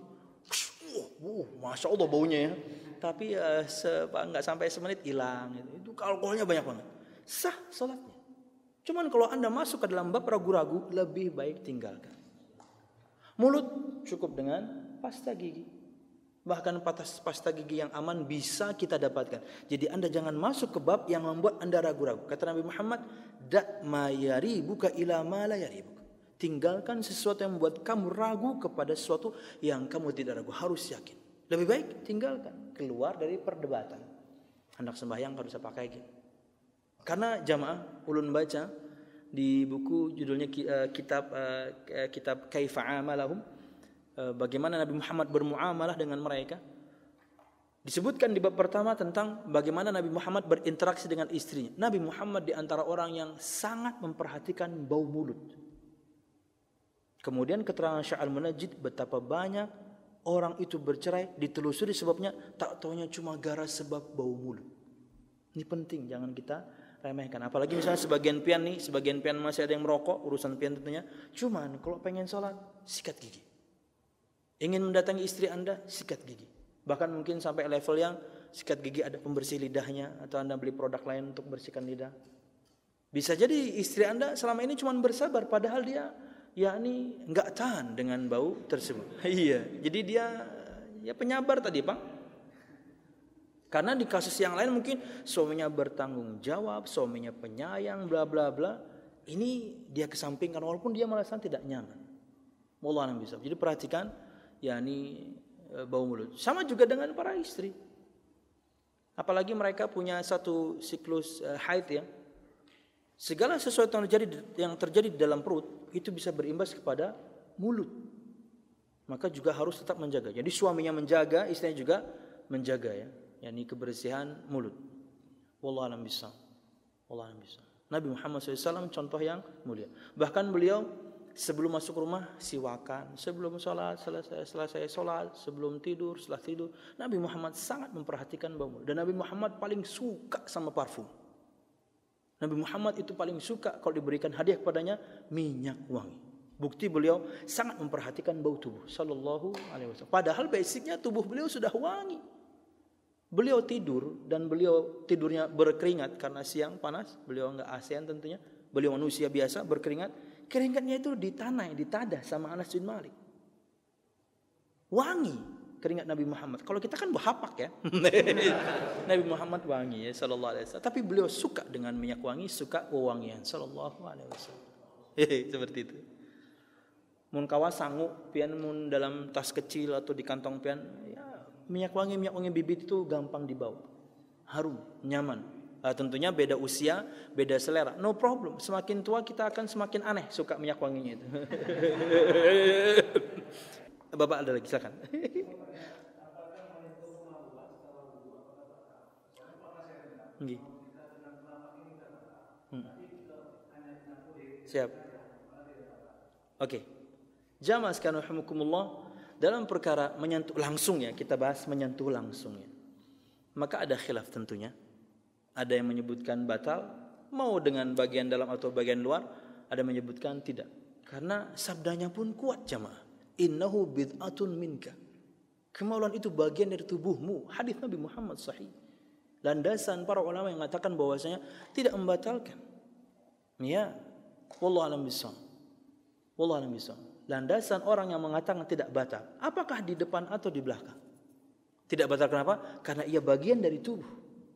masya Allah baunya ya. Tapi nggak sampai semenit hilang. Itu alkoholnya banyak banget. Sah salatnya. Cuman kalau Anda masuk ke dalam bab ragu-ragu, lebih baik tinggalkan. Mulut cukup dengan pasta gigi. Bahkan pasta gigi yang aman bisa kita dapatkan. Jadi Anda jangan masuk ke bab yang membuat Anda ragu-ragu. Kata Nabi Muhammad, "Da' ma yaribuka ila ma la yaribuka." Tinggalkan sesuatu yang membuat kamu ragu kepada sesuatu yang kamu tidak ragu. Harus yakin. Lebih baik tinggalkan. Keluar dari perdebatan. Anak sembahyang harus pakai gitu. Karena jamaah ulun baca di buku judulnya kitab Kaifa Amalahum, bagaimana Nabi Muhammad bermuamalah dengan mereka. Disebutkan di bab pertama tentang bagaimana Nabi Muhammad berinteraksi dengan istrinya. Nabi Muhammad di antara orang yang sangat memperhatikan bau mulut. Kemudian keterangan Syekh Al-Munajjid betapa banyak orang itu bercerai, ditelusuri sebabnya, tak taunya cuma gara sebab bau mulut. Ini penting, jangan kita remehkan. Apalagi misalnya sebagian pian masih ada yang merokok, urusan pian tentunya. Cuman kalau pengen sholat, sikat gigi. Ingin mendatangi istri Anda, sikat gigi. Bahkan mungkin sampai level yang sikat gigi ada pembersih lidahnya, atau Anda beli produk lain untuk bersihkan lidah. Bisa jadi istri Anda selama ini cuma bersabar, padahal dia yakni nggak tahan dengan bau tersebut. Iya, jadi dia ya penyabar tadi, Pak. Karena di kasus yang lain mungkin suaminya bertanggung jawab, suaminya penyayang, bla bla bla. Ini dia kesampingkan walaupun dia merasa tidak nyaman. Wallahu a'lam bishawab. Jadi perhatikan yakni bau mulut. Sama juga dengan para istri. Apalagi mereka punya satu siklus haid ya. Segala sesuatu yang terjadi di dalam perut itu bisa berimbas kepada mulut. Maka juga harus tetap menjaga. Jadi suaminya menjaga, istrinya juga menjaga ya. yakni kebersihan mulut. Wallahu a'lam bishawab. Wallahu a'lam bishawab. Nabi Muhammad SAW contoh yang mulia. Bahkan beliau sebelum masuk rumah siwakan, sebelum sholat, selesai sholat, sebelum tidur, setelah tidur. Nabi Muhammad sangat memperhatikan bau mulut. Dan Nabi Muhammad paling suka sama parfum. Nabi Muhammad itu paling suka kalau diberikan hadiah kepadanya minyak wangi. Bukti beliau sangat memperhatikan bau tubuh sallallahu alaihi wasallam. Padahal basicnya tubuh beliau sudah wangi. Beliau tidur dan beliau tidurnya berkeringat karena siang panas. Beliau enggak ASEAN tentunya. Beliau manusia biasa berkeringat. Keringatnya itu ditadah sama Anas bin Malik. Wangi keringat Nabi Muhammad. Kalau kita kan hapak ya. Nabi Muhammad wangi ya sallallahu alaihi wasallam. Tapi beliau suka dengan minyak wangi, suka wewangian sallallahu alaihi wasallam. Seperti itu. Mun kawa sanggup pian mun dalam tas kecil atau di kantong pian ya, minyak wangi bibit itu gampang dibawa. Harum, nyaman. Tentunya beda usia, beda selera. No problem. Semakin tua kita akan semakin aneh suka minyak wanginya itu. Bapak ada lagi silakan. Siap. Oke. Jamaah sekalian rahimakumullah, dalam perkara menyentuh langsung ya, kita bahas menyentuh langsung ya. Maka ada khilaf tentunya. Ada yang menyebutkan batal, mau dengan bagian dalam atau bagian luar, ada yang menyebutkan tidak. Karena sabdanya pun kuat jamaah. Innahu bid'atun minka. Kemaluan itu bagian dari tubuhmu. Hadis Nabi Muhammad sahih. Landasan para ulama yang mengatakan bahwasanya tidak membatalkan. Ya, wallahu a'lam bishawab. Wallahu a'lam bishawab. Landasan orang yang mengatakan tidak batal, apakah di depan atau di belakang? Tidak batal kenapa? Karena ia bagian dari tubuh.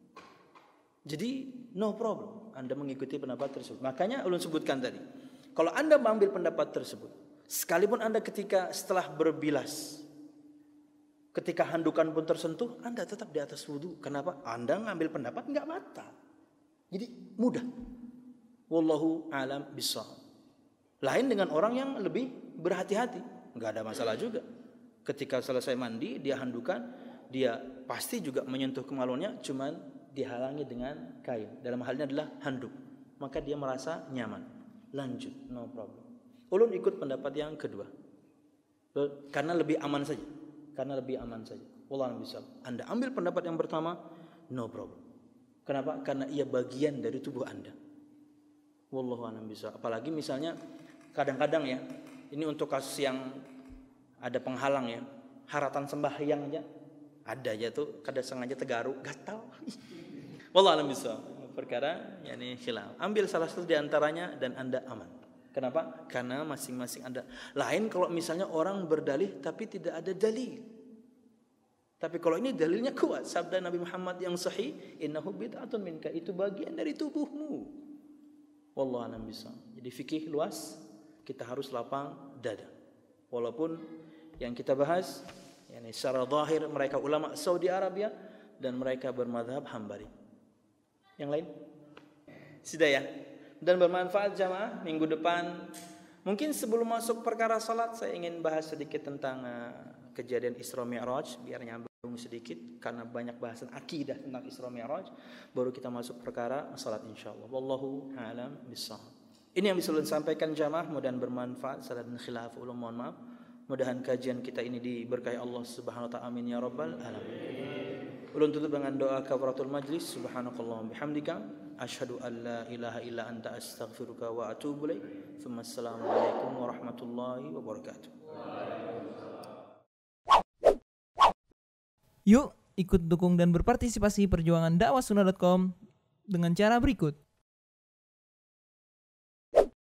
Jadi no problem Anda mengikuti pendapat tersebut. Makanya ulun sebutkan tadi, kalau Anda mengambil pendapat tersebut, sekalipun Anda ketika setelah berbilas, ketika handukan pun tersentuh, Anda tetap di atas wudu. Kenapa? Anda ngambil pendapat enggak batal. Jadi mudah. Wallahu a'lam bishawab. Lain dengan orang yang lebih berhati-hati, enggak ada masalah juga. Ketika selesai mandi, dia handukan, dia pasti juga menyentuh kemaluannya, cuman dihalangi dengan kain. Dalam hal ini adalah handuk. Maka dia merasa nyaman. Lanjut, no problem. Ulun ikut pendapat yang kedua. Karena lebih aman saja. Wallahu a'lam. Anda ambil pendapat yang pertama, no problem. Kenapa? Karena ia bagian dari tubuh Anda. Wallahu a'lam bishawab. Apalagi misalnya kadang-kadang ya, ini untuk kasus yang ada penghalang ya, haratan sembahyang aja ada aja tuh, kadang sengaja tegaruk, gatal. Wallahu a'lam bishawab. Perkara yakni khilaf. Ambil salah satu di antaranya dan Anda aman. Kenapa? Karena masing-masing Anda. Lain kalau misalnya orang berdalih tapi tidak ada dalil. Tapi kalau ini dalilnya kuat, sabda Nabi Muhammad yang sahih, innahu bid'atun minka, itu bagian dari tubuhmu. Wallahu a'lam bishawab. Jadi fikih luas, kita harus lapang dada. Walaupun yang kita bahas yakni secara zahir mereka ulama Saudi Arabia dan mereka bermadhab Hambali. Yang lain? Sudah ya? Dan bermanfaat jamaah. Minggu depan mungkin sebelum masuk perkara salat, saya ingin bahas sedikit tentang kejadian Isra Mi'raj, biar nyambung sedikit karena banyak bahasan akidah tentang Isra Mi'raj. Baru kita masuk perkara salat insyaallah. Wallahu a'lam bishawab. Ini yang bisa ulun sampaikan jamaah, mudah-mudahan bermanfaat. Salah dan khilaf ulun mohon maaf. Mudah-mudahan kajian kita ini diberkahi Allah Subhanahu wa taala. Amin ya rabbal alamin. Ulun tutup dengan doa kafaratul majlis. Subhanakallahumma bihamdika asyhadu an la ilaha illa anta astaghfiruka wa atubu ilaik. Assalamualaikum warahmatullahi wabarakatuh. Yuk ikut dukung dan berpartisipasi perjuangan dakwahsunnah.com dengan cara berikut.